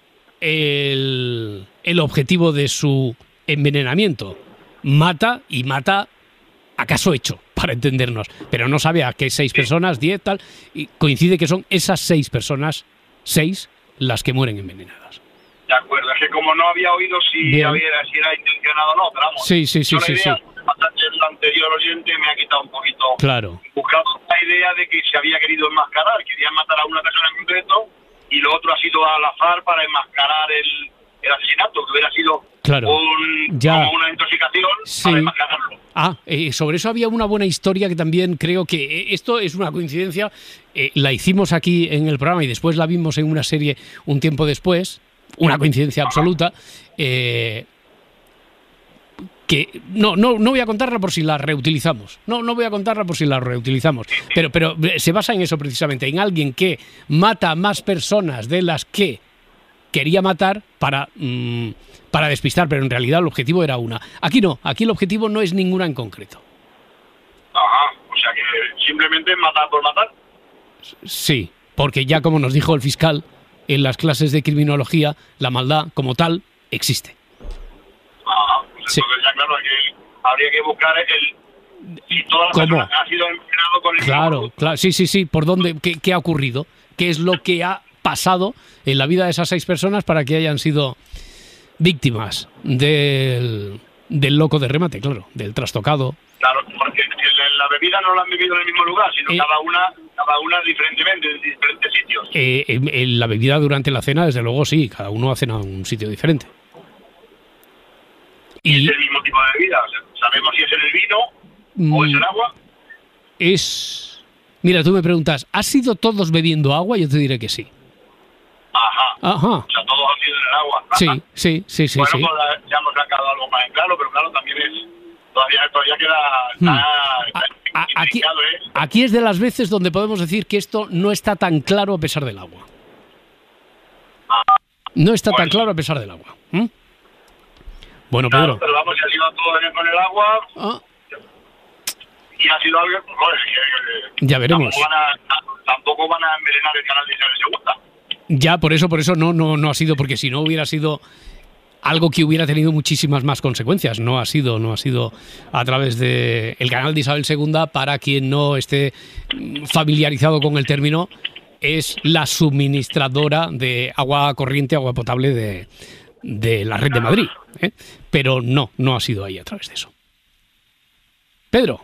el, el objetivo de su envenenamiento. Mata y mata a caso hecho, para entendernos. Pero no sabe a qué seis sí. personas, diez, tal. Y coincide que son esas seis personas, seis, las que mueren envenenadas. De acuerdo, es que como no había oído si, había, si era intencionado o no, pero vamos. Sí, sí, sí, sí. Idea, sí. El anterior oyente me ha quitado un poquito. Claro. Buscaba la idea de que se había querido enmascarar, querían matar a una persona en concreto y lo otro ha sido al azar para enmascarar el, el asesinato, que hubiera sido claro. un, ya. como una intoxicación sí. para enmascararlo. Ah, eh, sobre eso había una buena historia que también creo que eh, esto es una coincidencia. Eh, la hicimos aquí en el programa y después la vimos en una serie un tiempo después. Una coincidencia absoluta. Eh, que no, no, no voy a contarla por si la reutilizamos. No, no voy a contarla por si la reutilizamos. Pero, pero se basa en eso precisamente, en alguien que mata a más personas de las que quería matar para, mmm, para despistar, pero en realidad el objetivo era una. Aquí no, aquí el objetivo no es ninguna en concreto. Ajá, o sea que simplemente matar por matar. Sí, porque ya como nos dijo el fiscal, en las clases de criminología, la maldad como tal existe. Ajá, pues sí. Entonces ya claro, que habría que buscar el... Si toda la ¿Cómo? persona ha sido envenenado con el... Claro, claro, sí, sí, sí, ¿por dónde? ¿Qué, qué ha ocurrido? ¿Qué es lo que ha pasado en la vida de esas seis personas para que hayan sido víctimas del, del loco de remate, claro, del trastocado? Claro, porque la bebida no la han bebido en el mismo lugar, sino eh, cada una cada una diferentemente, en diferentes sitios. Eh, en, en la bebida durante la cena, desde luego sí, cada uno ha cenado en un sitio diferente. ¿Y es el mismo tipo de bebida? O sea, ¿sabemos si es en el vino mm, o es el agua? Es... Mira, tú me preguntas, ¿has sido todos bebiendo agua? Yo te diré que sí. Ajá. Ajá. O sea, todos han sido en el agua. Sí, sí, sí, sí. Bueno, sí. pues ya hemos sacado algo más en claro, pero claro, también es... Todavía, todavía queda... Hmm. Está, a, a, aquí, ¿eh? aquí es de las veces donde podemos decir que esto no está tan claro a pesar del agua. Ah, no está bueno. tan claro a pesar del agua. ¿Mm? Bueno, claro, Pedro. Pero vamos, si ha sido todo bien con el agua... Ah. Y ha sido algo... Pues, que, ya veremos. Tampoco van, a, tampoco van a envenenar el canal de Isabel segunda. Ya, por eso, por eso no, no, no ha sido, porque si no hubiera sido algo que hubiera tenido muchísimas más consecuencias. No ha sido, no ha sido a través de el canal de Isabel segunda. Para quien no esté familiarizado con el término, es la suministradora de agua corriente, agua potable de, de la red de Madrid. ¿eh? Pero no, no ha sido ahí a través de eso. Pedro.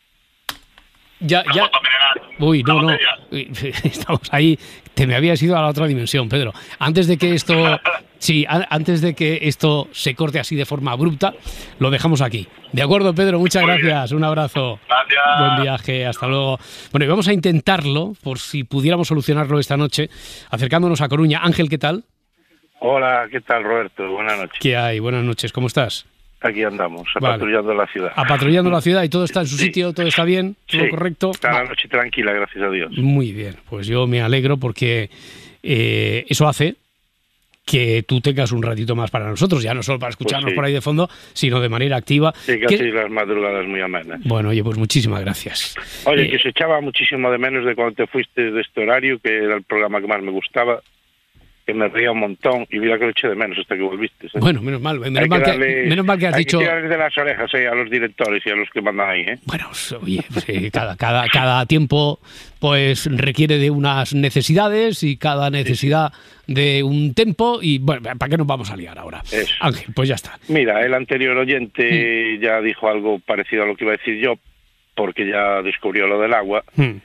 Ya, ya. Uy, no, no. Estamos ahí. Te me habías ido a la otra dimensión, Pedro. Antes de que esto, sí, a, antes de que esto se corte así de forma abrupta, lo dejamos aquí. De acuerdo, Pedro. Muchas Muy gracias. Bien. Un abrazo. Gracias. Buen viaje. Hasta luego. Bueno, y vamos a intentarlo, por si pudiéramos solucionarlo esta noche, acercándonos a Coruña. Ángel, ¿qué tal? Hola, ¿qué tal, Roberto? Buenas noches. ¿Qué hay? Buenas noches. ¿Cómo estás? Aquí andamos, vale. patrullando la ciudad. A patrullando la ciudad y todo está en su sí. sitio, todo está bien, todo sí. correcto. Está la noche tranquila, gracias a Dios. Muy bien, pues yo me alegro porque eh, eso hace que tú tengas un ratito más para nosotros, ya no solo para escucharnos pues sí. por ahí de fondo, sino de manera activa. Sí, casi que... las madrugadas muy amenas. Bueno, oye, pues muchísimas gracias. Oye, eh... que se echaba muchísimo de menos de cuando te fuiste de este horario, que era el programa que más me gustaba. que me reía un montón y mira que lo eché de menos hasta que volviste. ¿eh? Bueno, menos mal, menos Hay mal que, darle- menos mal que has hay dicho... que tirarles de las orejas eh, a los directores y a los que mandan ahí, ¿eh? Bueno, oye, pues, eh, cada, cada, cada tiempo pues requiere de unas necesidades y cada necesidad de un tempo y bueno, ¿para qué nos vamos a liar ahora? Eso. Ángel, pues ya está. Mira, el anterior oyente ya dijo algo parecido a lo que iba a decir yo, porque ya descubrió lo del agua. Hmm.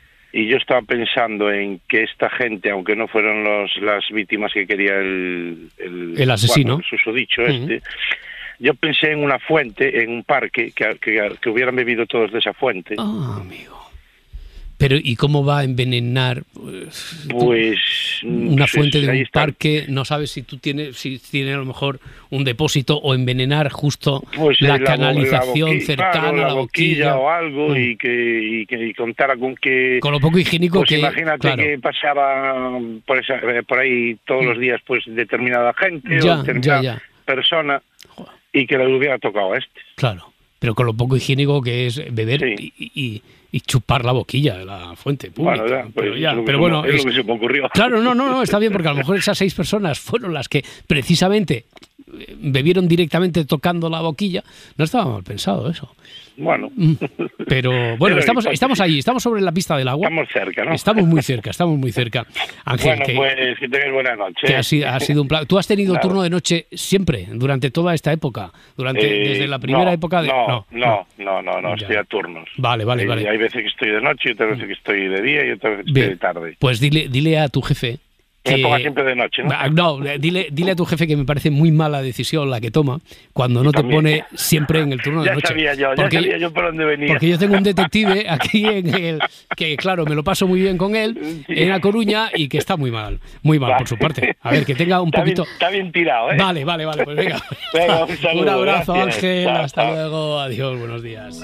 Y yo estaba pensando en que esta gente, aunque no fueron los, las víctimas que quería el... El, El asesino. bueno, el susodicho Ujú. este, yo pensé en una fuente, en un parque, que, que, que hubieran bebido todos de esa fuente. Ah, amigo. Pero ¿y cómo va a envenenar pues, Pues... una pues, fuente de ahí un está. parque? No sabes si tú tienes, si tiene a lo mejor un depósito o envenenar justo Pues, la eh, bo- canalización boquilla, cercana claro, a la boquilla. o algo Mm. y que y que y contara con que Con lo poco higiénico pues que... imagínate claro. que pasaba por esa, eh, por ahí todos los días pues determinada gente Ya, o determinada ya, ya. persona y que le hubiera tocado a este. Claro, pero con lo poco higiénico que es beber Sí. y, y- y chupar la boquilla de la fuente pública. Bueno, ya, pues, pero ya, es lo que pero se bueno, me- es es- lo que se me ocurrió. Claro, no, no, no, está bien porque a lo mejor esas seis personas fueron las que precisamente eh, bebieron directamente tocando la boquilla. No estaba mal pensado eso. Bueno, Mm. Pero bueno, Pero estamos, hipótesis. estamos ahí, estamos sobre la pista del agua. estamos cerca, ¿no? Estamos muy cerca, estamos muy cerca. Ángel, bueno, que, pues que tengas buena noche. que ha, sido, ha sido un plan. ¿Tú has tenido Nada. turno de noche siempre, durante toda esta época? durante Eh, Desde la primera no, época de... No, no, no, no, no, Ya. estoy a turnos. Vale, vale, Eh, vale. Hay veces que estoy de noche y otras veces que estoy de día y otras veces que Bien. estoy de tarde. Pues dile, dile a tu jefe Que que... me ponga siempre de noche, ¿no? Ah, No, eh, dile, dile a tu jefe que me parece muy mala decisión la que toma cuando no te También. pone siempre en el turno de Ya noche. sabía yo, ya Porque- sabía yo por dónde venía. Porque yo tengo un detective aquí en el que, claro, me lo paso muy bien con él en La Coruña y que está muy mal, muy mal por su parte. A ver, que tenga un Está bien- poquito... Está bien tirado, ¿eh? Vale, vale, vale, pues venga. Venga, un saludo, Un abrazo, gracias. Ángel, Chao, hasta chao. luego, adiós, buenos días.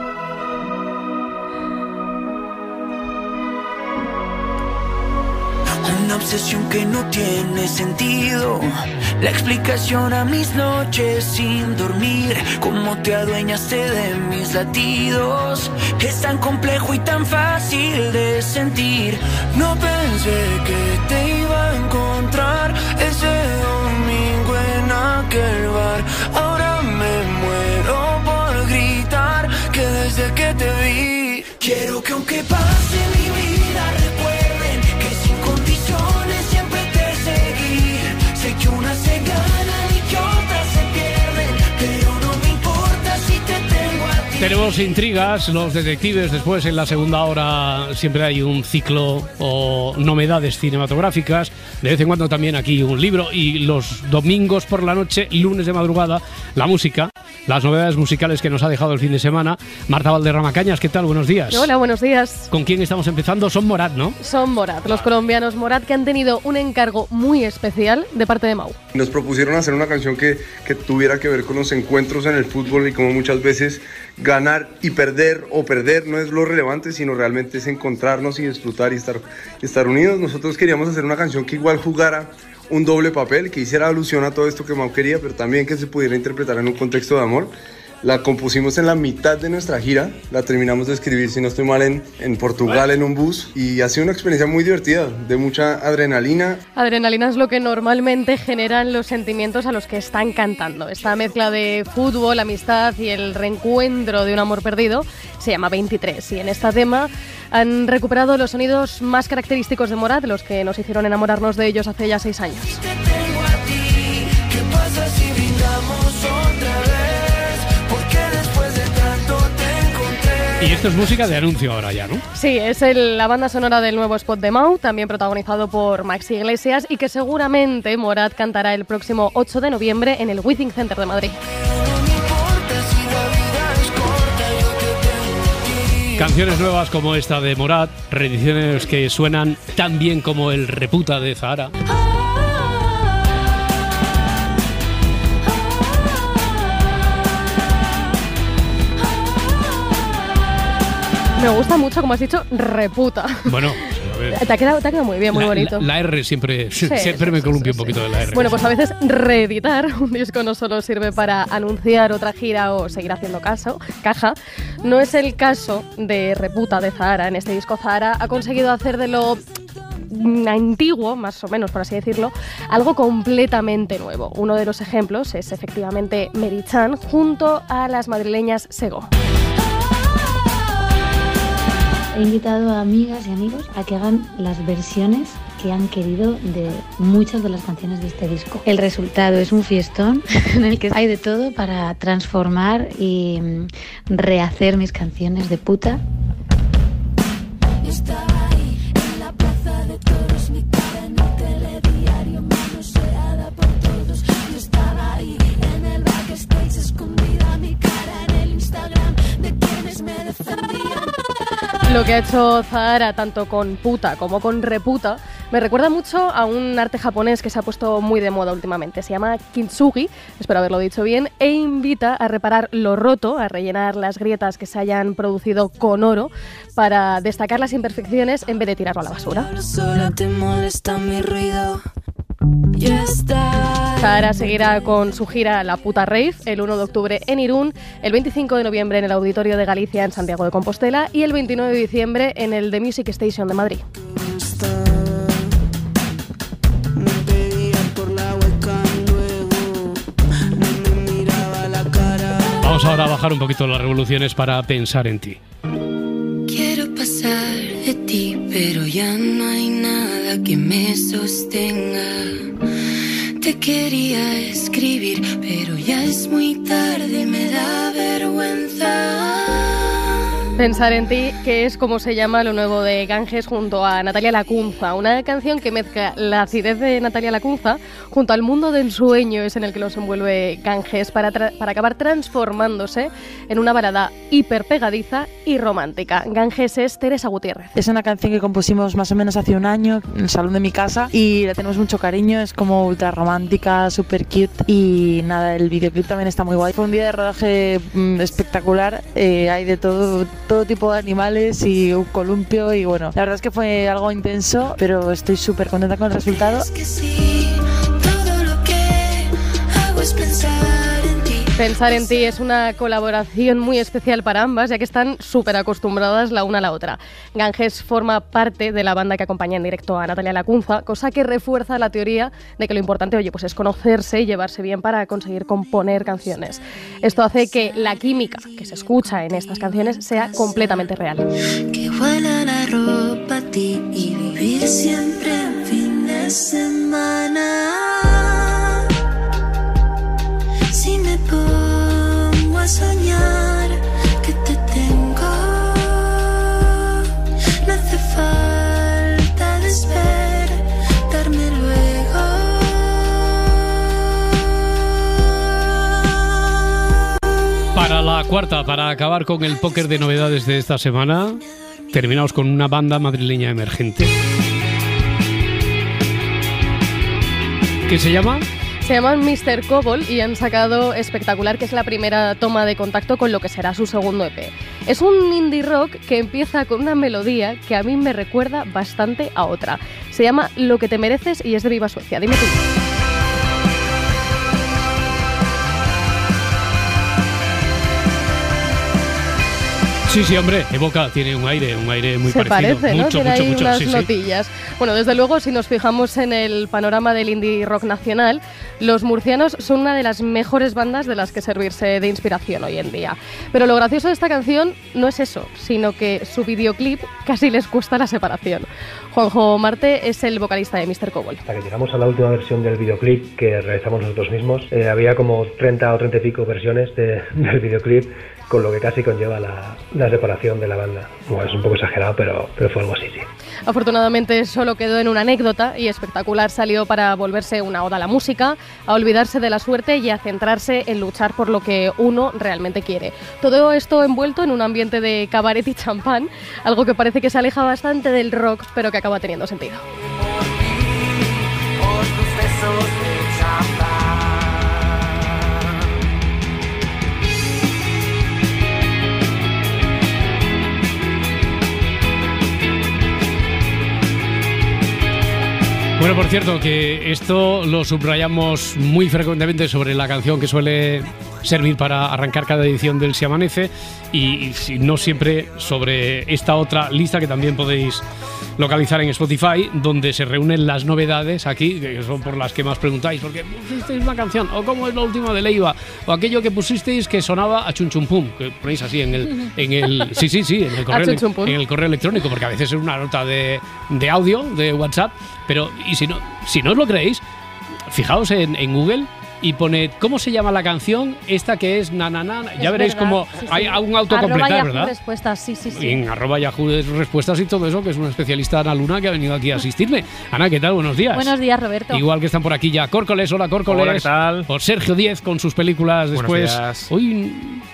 Una obsesión que no tiene sentido. La explicación a mis noches sin dormir. Cómo te adueñaste de mis latidos. Es tan complejo y tan fácil de sentir. No pensé que te iba a encontrar ese domingo en aquel bar. Ahora me muero por gritar que desde que te vi quiero que aunque pase mi vida recuerden que sin condiciones siempre te seguí. Sé que unas se ganan y que otras se pierden, pero no me importa si te tengo a ti. Tenemos intrigas, los detectives, después en la segunda hora siempre hay un ciclo o novedades cinematográficas, de vez en cuando también aquí un libro y los domingos por la noche, lunes de madrugada, la música, las novedades musicales que nos ha dejado el fin de semana. Marta Valderrama Cañas, ¿qué tal? Buenos días. Hola, buenos días. ¿Con quién estamos empezando? Son Morat, ¿no? Son Morat, los colombianos Morat, que han tenido un encargo muy especial de parte de Mau. Nos propusieron hacer una canción que, que tuviera que ver con los encuentros en el fútbol y como muchas veces ganar y perder o perder no es lo relevante, sino realmente es encontrarnos y disfrutar y estar, y estar unidos. Nosotros queríamos hacer una canción que igual jugara un doble papel, que hiciera alusión a todo esto que Mau quería, pero también que se pudiera interpretar en un contexto de amor. La compusimos en la mitad de nuestra gira, la terminamos de escribir, si no estoy mal, en, en Portugal, en un bus, y ha sido una experiencia muy divertida, de mucha adrenalina. Adrenalina es lo que normalmente generan los sentimientos a los que están cantando. Esta mezcla de fútbol, amistad y el reencuentro de un amor perdido se llama veintitrés, y en este tema han recuperado los sonidos más característicos de Morat, los que nos hicieron enamorarnos de ellos hace ya seis años. ¿Qué pasa si brindamos otra vez? Porque después de tanto te encontré. Y esto es música de anuncio ahora ya, ¿no? Sí, es el- la banda sonora del nuevo spot de Mau, también protagonizado por Max Iglesias, y que seguramente Morat cantará el próximo ocho de noviembre en el Withing Center de Madrid. Canciones nuevas como esta de Morat, reediciones que suenan tan bien como el Reputa de Zahara. Me gusta mucho, como has dicho, Reputa. Bueno, a ver. Te ha quedado, te ha quedado muy bien, muy La- bonito. La, la R siempre, Sí, siempre sí, me sí, columpia sí, un poquito de la R. Bueno, pues a veces reeditar un disco no solo sirve para anunciar otra gira o seguir haciendo caso, caja. No es el caso de Reputa de Zahara. En este disco Zahara ha conseguido hacer de lo antiguo, más o menos por así decirlo, algo completamente nuevo. Uno de los ejemplos es efectivamente Mary Chan junto a las madrileñas Sego. He invitado a amigas y amigos a que hagan las versiones que han querido de muchas de las canciones de este disco. El resultado es un fiestón en el que hay de todo para transformar y rehacer mis canciones de puta. Lo que ha hecho Zahara, tanto con puta como con reputa, me recuerda mucho a un arte japonés que se ha puesto muy de moda últimamente. Se llama kintsugi, espero haberlo dicho bien, e invita a reparar lo roto, a rellenar las grietas que se hayan producido con oro para destacar las imperfecciones en vez de tirarlo a la basura. Solo te molesta mi ruido. Zahara seguirá con su gira La Puta Rave el uno de octubre en Irún, el veinticinco de noviembre en el Auditorio de Galicia en Santiago de Compostela y el veintinueve de diciembre en el The Music Station de Madrid. Vamos ahora a bajar un poquito las revoluciones para pensar en ti. Quiero pasar de ti, pero ya no hay nada que me sostenga. Te quería escribir, pero ya es muy tarde, me da vergüenza. Pensar en ti, que es como se llama lo nuevo de Ganges junto a Natalia Lacunza, una canción que mezcla la acidez de Natalia Lacunza junto al mundo del sueño es en el que los envuelve Ganges para, tra- para acabar transformándose en una balada hiper pegadiza y romántica. Ganges es Teresa Gutiérrez. Es una canción que compusimos más o menos hace un año en el salón de mi casa y le tenemos mucho cariño, es como ultra romántica, super cute y nada, el videoclip también está muy guay. Fue un día de rodaje mmm, espectacular, eh, hay de todo todo tipo de animales y un columpio y bueno, la verdad es que fue algo intenso, pero estoy súper contenta con el resultado. Es que sí, todo lo que hago es pensar en ti. Pensar en ti es una colaboración muy especial para ambas, ya que están súper acostumbradas la una a la otra. Ganges forma parte de la banda que acompaña en directo a Natalia Lacunza, cosa que refuerza la teoría de que lo importante, oye, pues es conocerse y llevarse bien para conseguir componer canciones. Esto hace que la química que se escucha en estas canciones sea completamente real. Que huela la ropa a ti y vivir siempre en fin de semana. Si me pongo a soñar que te tengo, no hace falta despertarme luego. Para la cuarta, para acabar con el póker de novedades de esta semana, terminamos con una banda madrileña emergente que se llama... Se llaman mister Cobol y han sacado Espectacular, que es la primera toma de contacto con lo que será su segundo E P. Es un indie rock que empieza con una melodía que a mí me recuerda bastante a otra. Se llama Lo que te mereces y es de Viva Suecia. Dime tú. Sí, sí, hombre, evoca, tiene un aire, un aire muy Se parecido. parece, ¿no? Mucho, Tiene mucho, ahí mucho, unas sí, sí. notillas. Bueno, desde luego, si nos fijamos en el panorama del indie rock nacional, los murcianos son una de las mejores bandas de las que servirse de inspiración hoy en día. Pero lo gracioso de esta canción no es eso, sino que su videoclip casi les cuesta la separación. Juanjo Marte es el vocalista de mister Cobol. Hasta que llegamos a la última versión del videoclip que realizamos nosotros mismos, eh, había como treinta o treinta y pico versiones de, del videoclip, con lo que casi conlleva la, la separación de la banda. Bueno, es un poco exagerado, pero, pero fue algo así, sí. Afortunadamente solo quedó en una anécdota y Espectacular salió para volverse una oda a la música, a olvidarse de la suerte y a centrarse en luchar por lo que uno realmente quiere. Todo esto envuelto en un ambiente de cabaret y champán, algo que parece que se aleja bastante del rock, pero que acaba teniendo sentido. Bueno, por cierto, que esto lo subrayamos muy frecuentemente sobre la canción que suele servir para arrancar cada edición del Si Amanece y, y si no siempre sobre esta otra lista que también podéis localizar en Spotify, donde se reúnen las novedades aquí, que son por las que más preguntáis, porque pusisteis una canción, o cómo es lo último de Leiva, o aquello que pusisteis que sonaba a chun chun pum, que ponéis así en el, en el sí, sí, sí, en el correo, en el correo electrónico, porque a veces es una nota de, de audio, de WhatsApp, pero y si no, si no os lo creéis, fijaos en, en Google y poned cómo se llama la canción, esta que es na na na, ya Es veréis verdad, cómo sí, sí. hay un autocompletar, Arroba ¿verdad? Yahoo Respuestas, sí, sí, sí. En arroba Yahoo Respuestas y todo eso, que es una especialista Ana Luna que ha venido aquí a asistirme. Ana, ¿qué tal? Buenos días. Buenos días, Roberto. Igual que están por aquí ya Córcoles, hola Córcoles. Hola, ¿qué tal? Por Sergio Díez con sus películas Buenos después. días. Hoy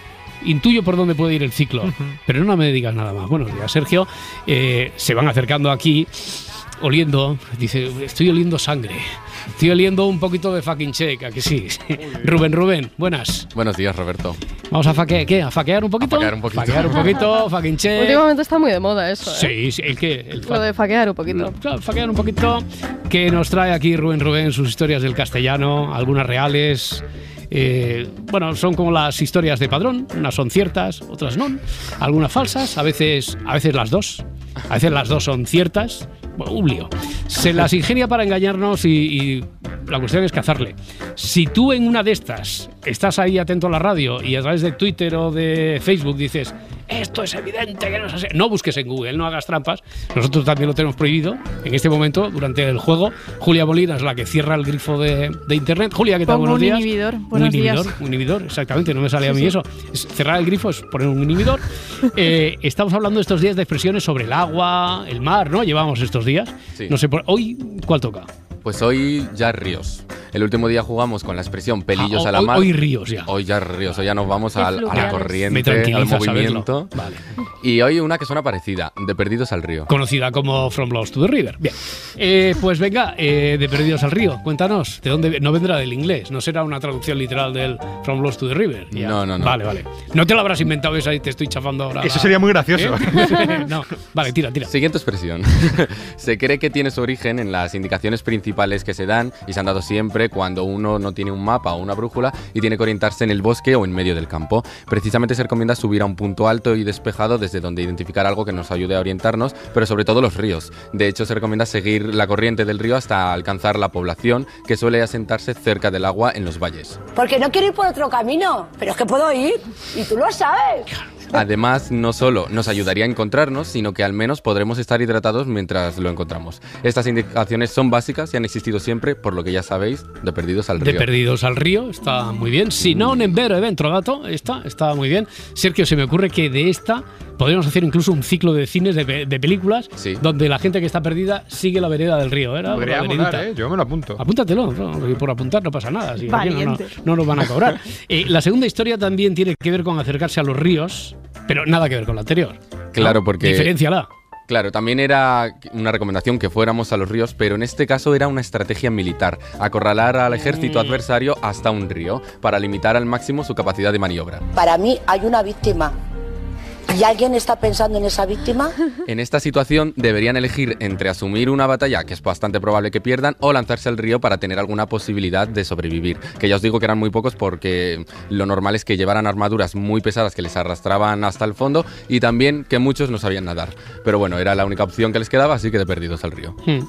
intuyo por dónde puede ir el ciclo, Ujú. pero no me digas nada más. Buenos días, Sergio. Eh, se van acercando aquí oliendo, dice, estoy oliendo sangre. Estoy oliendo un poquito de fucking check, ¿a que sí? Rubén, Rubén, buenas. Buenos días, Roberto. Vamos a faquear, ¿qué? ¿A faquear un poquito? A faquear un poquito. Faquear un poquito, fucking check. Últimamente está muy de moda eso, ¿eh? Sí, sí, ¿el qué? El Lo de faquear un poquito. Claro, faquear un poquito. Que nos trae aquí Rubén Rubén sus historias del castellano, algunas reales. Eh, bueno, son como las historias de Padrón, unas son ciertas, otras no, algunas falsas, a veces, a veces las dos, a veces las dos son ciertas. Bueno, un lío. Se las ingenia para engañarnos y, y la cuestión es cazarle. Si tú en una de estas estás ahí atento a la radio y a través de Twitter o de Facebook dices esto es evidente que no es así, no busques en Google, no hagas trampas. Nosotros también lo tenemos prohibido. En este momento, durante el juego, Julia Molina es la que cierra el grifo de, de Internet. Julia, ¿qué tal? Pongo Buenos un días. inhibidor. Un Buenos inhibidor, días. un inhibidor, exactamente, no me sale a Sí, mí sí. eso. Es cerrar el grifo es poner un inhibidor. Eh, estamos hablando estos días de expresiones sobre el agua, el mar, ¿no? Llevamos estos días. Sí. No sé, por, hoy, ¿cuál toca? Pues hoy ya ríos. El último día jugamos con la expresión pelillos Ah, a la hoy- mar. hoy ríos ya. Hoy ya ríos, hoy ya nos vamos Qué al- a la fluviales. Me corriente, tranquiliza al movimiento. saberlo. Vale. Y hoy una que suena parecida, de Perdidos al río. Conocida como From Lost to the River. Bien. Eh, pues venga, eh, de Perdidos al Río, cuéntanos, ¿de dónde no vendrá del inglés? ¿No será una traducción literal del From Lost to the River? Ya. No, no, no. Vale, vale. No te lo habrás inventado esa y te estoy chafando ahora. Eso sería muy gracioso. ¿Eh? No, vale, tira, tira. Siguiente expresión. Se cree que tiene su origen en las indicaciones principales que se dan y se han dado siempre cuando uno no tiene un mapa o una brújula y tiene que orientarse en el bosque o en medio del campo. Precisamente se recomienda subir a un punto alto y despejado desde donde identificar algo que nos ayude a orientarnos, pero sobre todo los ríos. De hecho, se recomienda seguir la corriente del río hasta alcanzar la población, que suele asentarse cerca del agua en los valles. Porque no quiero ir por otro camino, pero es que puedo ir, y tú lo sabes. Además, no solo nos ayudaría a encontrarnos, sino que al menos podremos estar hidratados mientras lo encontramos. Estas indicaciones son básicas y han existido siempre, por lo que ya sabéis, de Perdidos al De río. Perdidos al Río, está muy bien. Si no, en vero e dentro dato, está, está muy bien. Sergio, se me ocurre que de esta podríamos hacer incluso un ciclo de cines, de, pe- de películas, Sí. donde la gente que está perdida sigue la vereda del río. ¿eh? Podría La molar, veredita. ¿eh? Yo me lo apunto. Apúntatelo, no, por apuntar no pasa nada. Si aquí no, no, Valiente. no nos van a cobrar. Eh, la segunda historia también tiene que ver con acercarse a los ríos, pero nada que ver con la anterior. Claro, porque... Diferenciala. Claro, también era una recomendación que fuéramos a los ríos, pero en este caso era una estrategia militar, acorralar al ejército Mm. adversario hasta un río para limitar al máximo su capacidad de maniobra. Para mí hay una víctima. ¿Y alguien está pensando en esa víctima? En esta situación deberían elegir entre asumir una batalla, que es bastante probable que pierdan, o lanzarse al río para tener alguna posibilidad de sobrevivir. Que ya os digo que eran muy pocos porque lo normal es que llevaran armaduras muy pesadas que les arrastraban hasta el fondo y también que muchos no sabían nadar. Pero bueno, era la única opción que les quedaba, así que de Perdidos al río. Hmm.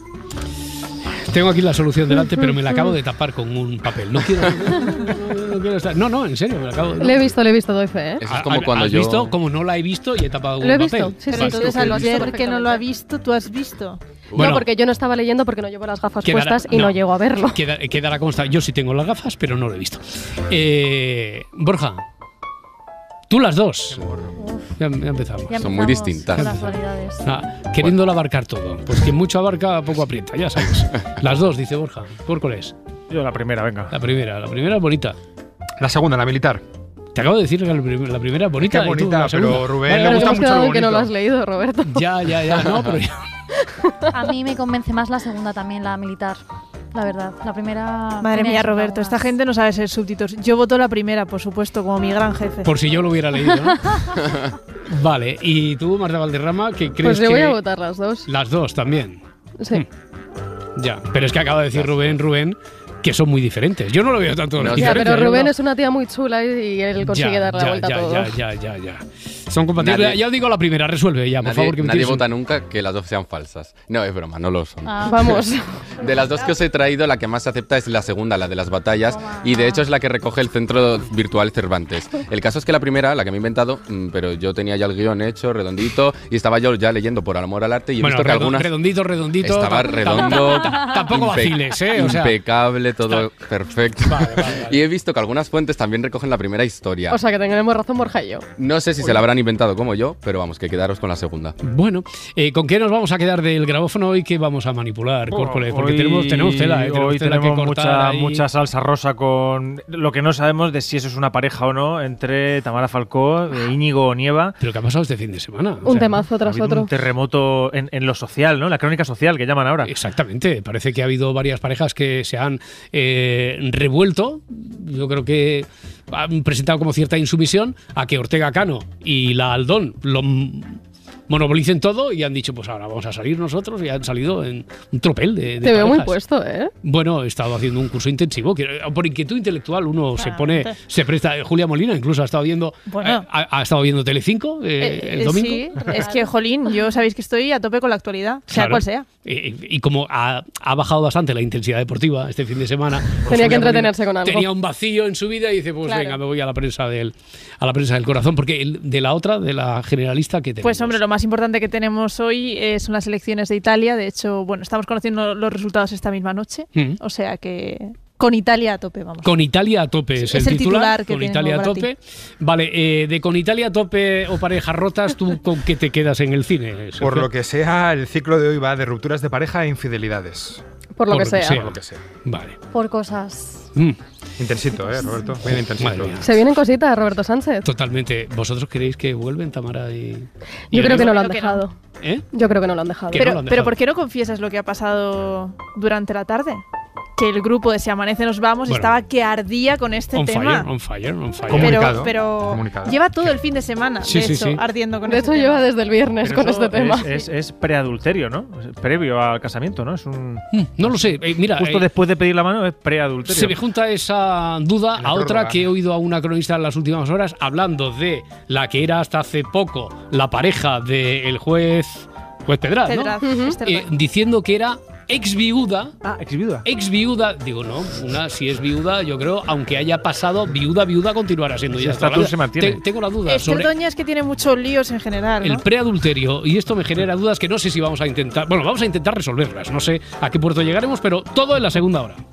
Tengo aquí la solución delante, pero me la acabo de tapar con un papel. No quiero. No, quiero estar- no, no, en serio, me la acabo de. Le he visto, le he visto, doy fe, ¿eh? Eso es como cuando ¿Has yo... visto? Como no la he visto y he tapado con Lo he un visto, papel. sí, sí, Vale. entonces al Ayer que no lo ha visto, tú has visto. Bueno. No, porque yo no estaba leyendo porque no llevo las gafas Quedará- puestas y no, no. llego a verlo. Queda, quedará consta. Yo sí tengo las gafas, pero no lo he visto. Eh, Borja, tú las dos. Ya, ya empezamos. Ya Son muy empezamos distintas. con las variedades. Ah, queriéndolo abarcar todo. Pues quien mucho abarca, poco aprieta, ya sabes. Las dos, dice Borja. ¿Por cuál es? Yo la primera, venga. La primera. La primera es bonita. La segunda, la militar. Te acabo de decir que la prim- la primera es bonita. Qué y tú bonita, la segunda. pero Rubén Vale, le vale, gusta Hemos mucho quedado lo en que no lo bonito. has leído, Roberto. Ya, ya, ya. No, pero ya. A mí me convence más la segunda también, la militar. La verdad, la primera... Madre me mía, resulta Roberto, más. esta gente no sabe ser súbditos. Yo voto la primera, por supuesto, como mi gran jefe. Por si yo lo hubiera leído, ¿no? Vale, y tú, Marta Valderrama, que crees Pues yo que... voy a votar las dos. Las dos también. Sí. Ya, pero es que acaba de decir Rubén, Rubén, que son muy diferentes. Yo no lo veo tanto de Ya, diferente. pero yo Rubén no- es una tía muy chula y, y él consigue Ya, dar la ya, vuelta ya, a todo. Ya, ya, ya, ya. Son compatibles. Nadie- Ya os digo la primera, resuelve ya, por Nadie, favor. Que me nadie tienes un- vota nunca que las dos sean falsas. No, es broma, no lo son. Ah. Vamos. De las dos que os he traído, la que más se acepta es la segunda, la de las batallas, y de hecho es la que recoge el centro virtual Cervantes. El caso es que la primera, la que me he inventado, mm, pero yo tenía ya el guión hecho, redondito, y estaba yo ya leyendo por amor al arte y he Bueno, visto que redon- algunas... redondito, redondito. Estaba tam- redondo, tam- Tampoco impe- vaciles, ¿eh? O sea, impecable, todo perfecto. Y he visto que algunas fuentes también recogen la primera historia. O sea que tenemos razón Borja y yo. No sé si se la habrán inventado como yo, pero vamos, que quedaros con la segunda. Bueno, eh, ¿con qué nos vamos a quedar del grabófono y qué vamos a manipular, Córcoles? Porque Hoy- tenemos, tenemos tela, ¿eh? Tenemos hoy tela tenemos que cortar mucha, ahí. mucha salsa rosa con lo que no sabemos de si eso es una pareja o no entre Tamara Falcó e Íñigo Nieva. ¿Pero qué ha pasado este fin de semana? Un temazo Ha tras habido otro. un terremoto en, en lo social, ¿no? La crónica social que llaman ahora. Exactamente, parece que ha habido varias parejas que se han eh, revuelto. Yo creo que han presentado como cierta insumisión a que Ortega Cano y la Aldón lo m- monopolicen todo y han dicho, pues ahora vamos a salir nosotros, y han salido en un tropel de, de Te veo muy parejas. puesto, ¿eh? Bueno, he estado haciendo un curso intensivo. que- Por inquietud intelectual uno se pone, se presta. Julia Molina incluso ha estado viendo, Bueno. eh, ha, ha estado viendo Telecinco eh, Eh, el eh, domingo. Sí, es que, jolín, yo sabéis que estoy a tope con la actualidad, sea Claro. cual sea. Eh, y como ha, ha bajado bastante la intensidad deportiva este fin de semana, pues Tenía que Julia Molina entretenerse con algo. Tenía un vacío en su vida y dice, pues Claro. venga, me voy a la prensa del a la prensa del corazón, porque el- de la otra, de la generalista, que tenemos. Pues hombre, lo más importante que tenemos hoy eh, son las elecciones de Italia. De hecho, bueno, estamos conociendo los resultados esta misma noche. Mm. O sea que con Italia a tope, vamos. Con Italia a tope es, Es el el titular, titular que con tengo Italia a para tope. Vale, eh, de con Italia a tope o parejas rotas, ¿tú con qué te quedas en el cine? Sergio? Por lo que sea, el ciclo de hoy va de rupturas de pareja e infidelidades. Por lo que sea. Por lo que sea. Vale. Por cosas. Mm. Intensito, ¿eh, Roberto? Bien intensito. Madre mía. Se vienen cositas, Roberto Sánchez. Totalmente. ¿Vosotros creéis que vuelven Tamara y...? y Yo creo que no lo han Creo que dejado. ¿Eh? Yo creo que no lo han dejado. Que no Pero, lo han pero dejado. ¿por qué no confiesas lo que ha pasado durante la tarde? Que el grupo de Si Amanece Nos Vamos Bueno. estaba que ardía con este On tema. fire, on fire, on fire. Pero, pero Comunicado. lleva todo el fin de semana, Sí, de sí, hecho, sí. ardiendo con De este hecho, tema. lleva desde el viernes Pero con eso este tema. Es, es, es preadulterio, ¿no? Es previo al casamiento, ¿no? Es un... Mm, No lo sé. Eh, mira, Justo eh, después de pedir la mano es preadulterio. se me junta esa duda La a otra prórroga. que he oído a una cronista en las últimas horas hablando de la que era hasta hace poco la pareja del juez, juez Pedraz, ¿no? Pedraz, Ujú. Esther Eh, diciendo que era ex viuda. Ah, ex viuda. Ex viuda, digo, no, una si es viuda, yo creo, aunque haya pasado viuda, viuda continuará siendo Ese ya. toda la estatus vida. se mantiene. Te- tengo la duda Esther sobre Doña es que tiene muchos líos en general, ¿no? el preadulterio y esto me genera dudas que no sé si vamos a intentar, bueno, vamos a intentar resolverlas, no sé a qué puerto llegaremos, pero todo en la segunda hora.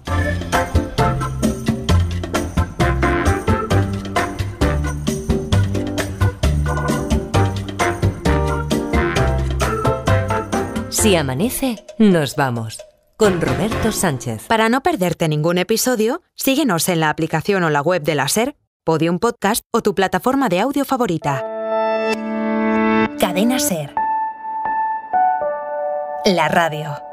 Si amanece, nos vamos. Con Roberto Sánchez. Para no perderte ningún episodio, síguenos en la aplicación o la web de la SER, Podium Podcast o tu plataforma de audio favorita. Cadena SER. La radio.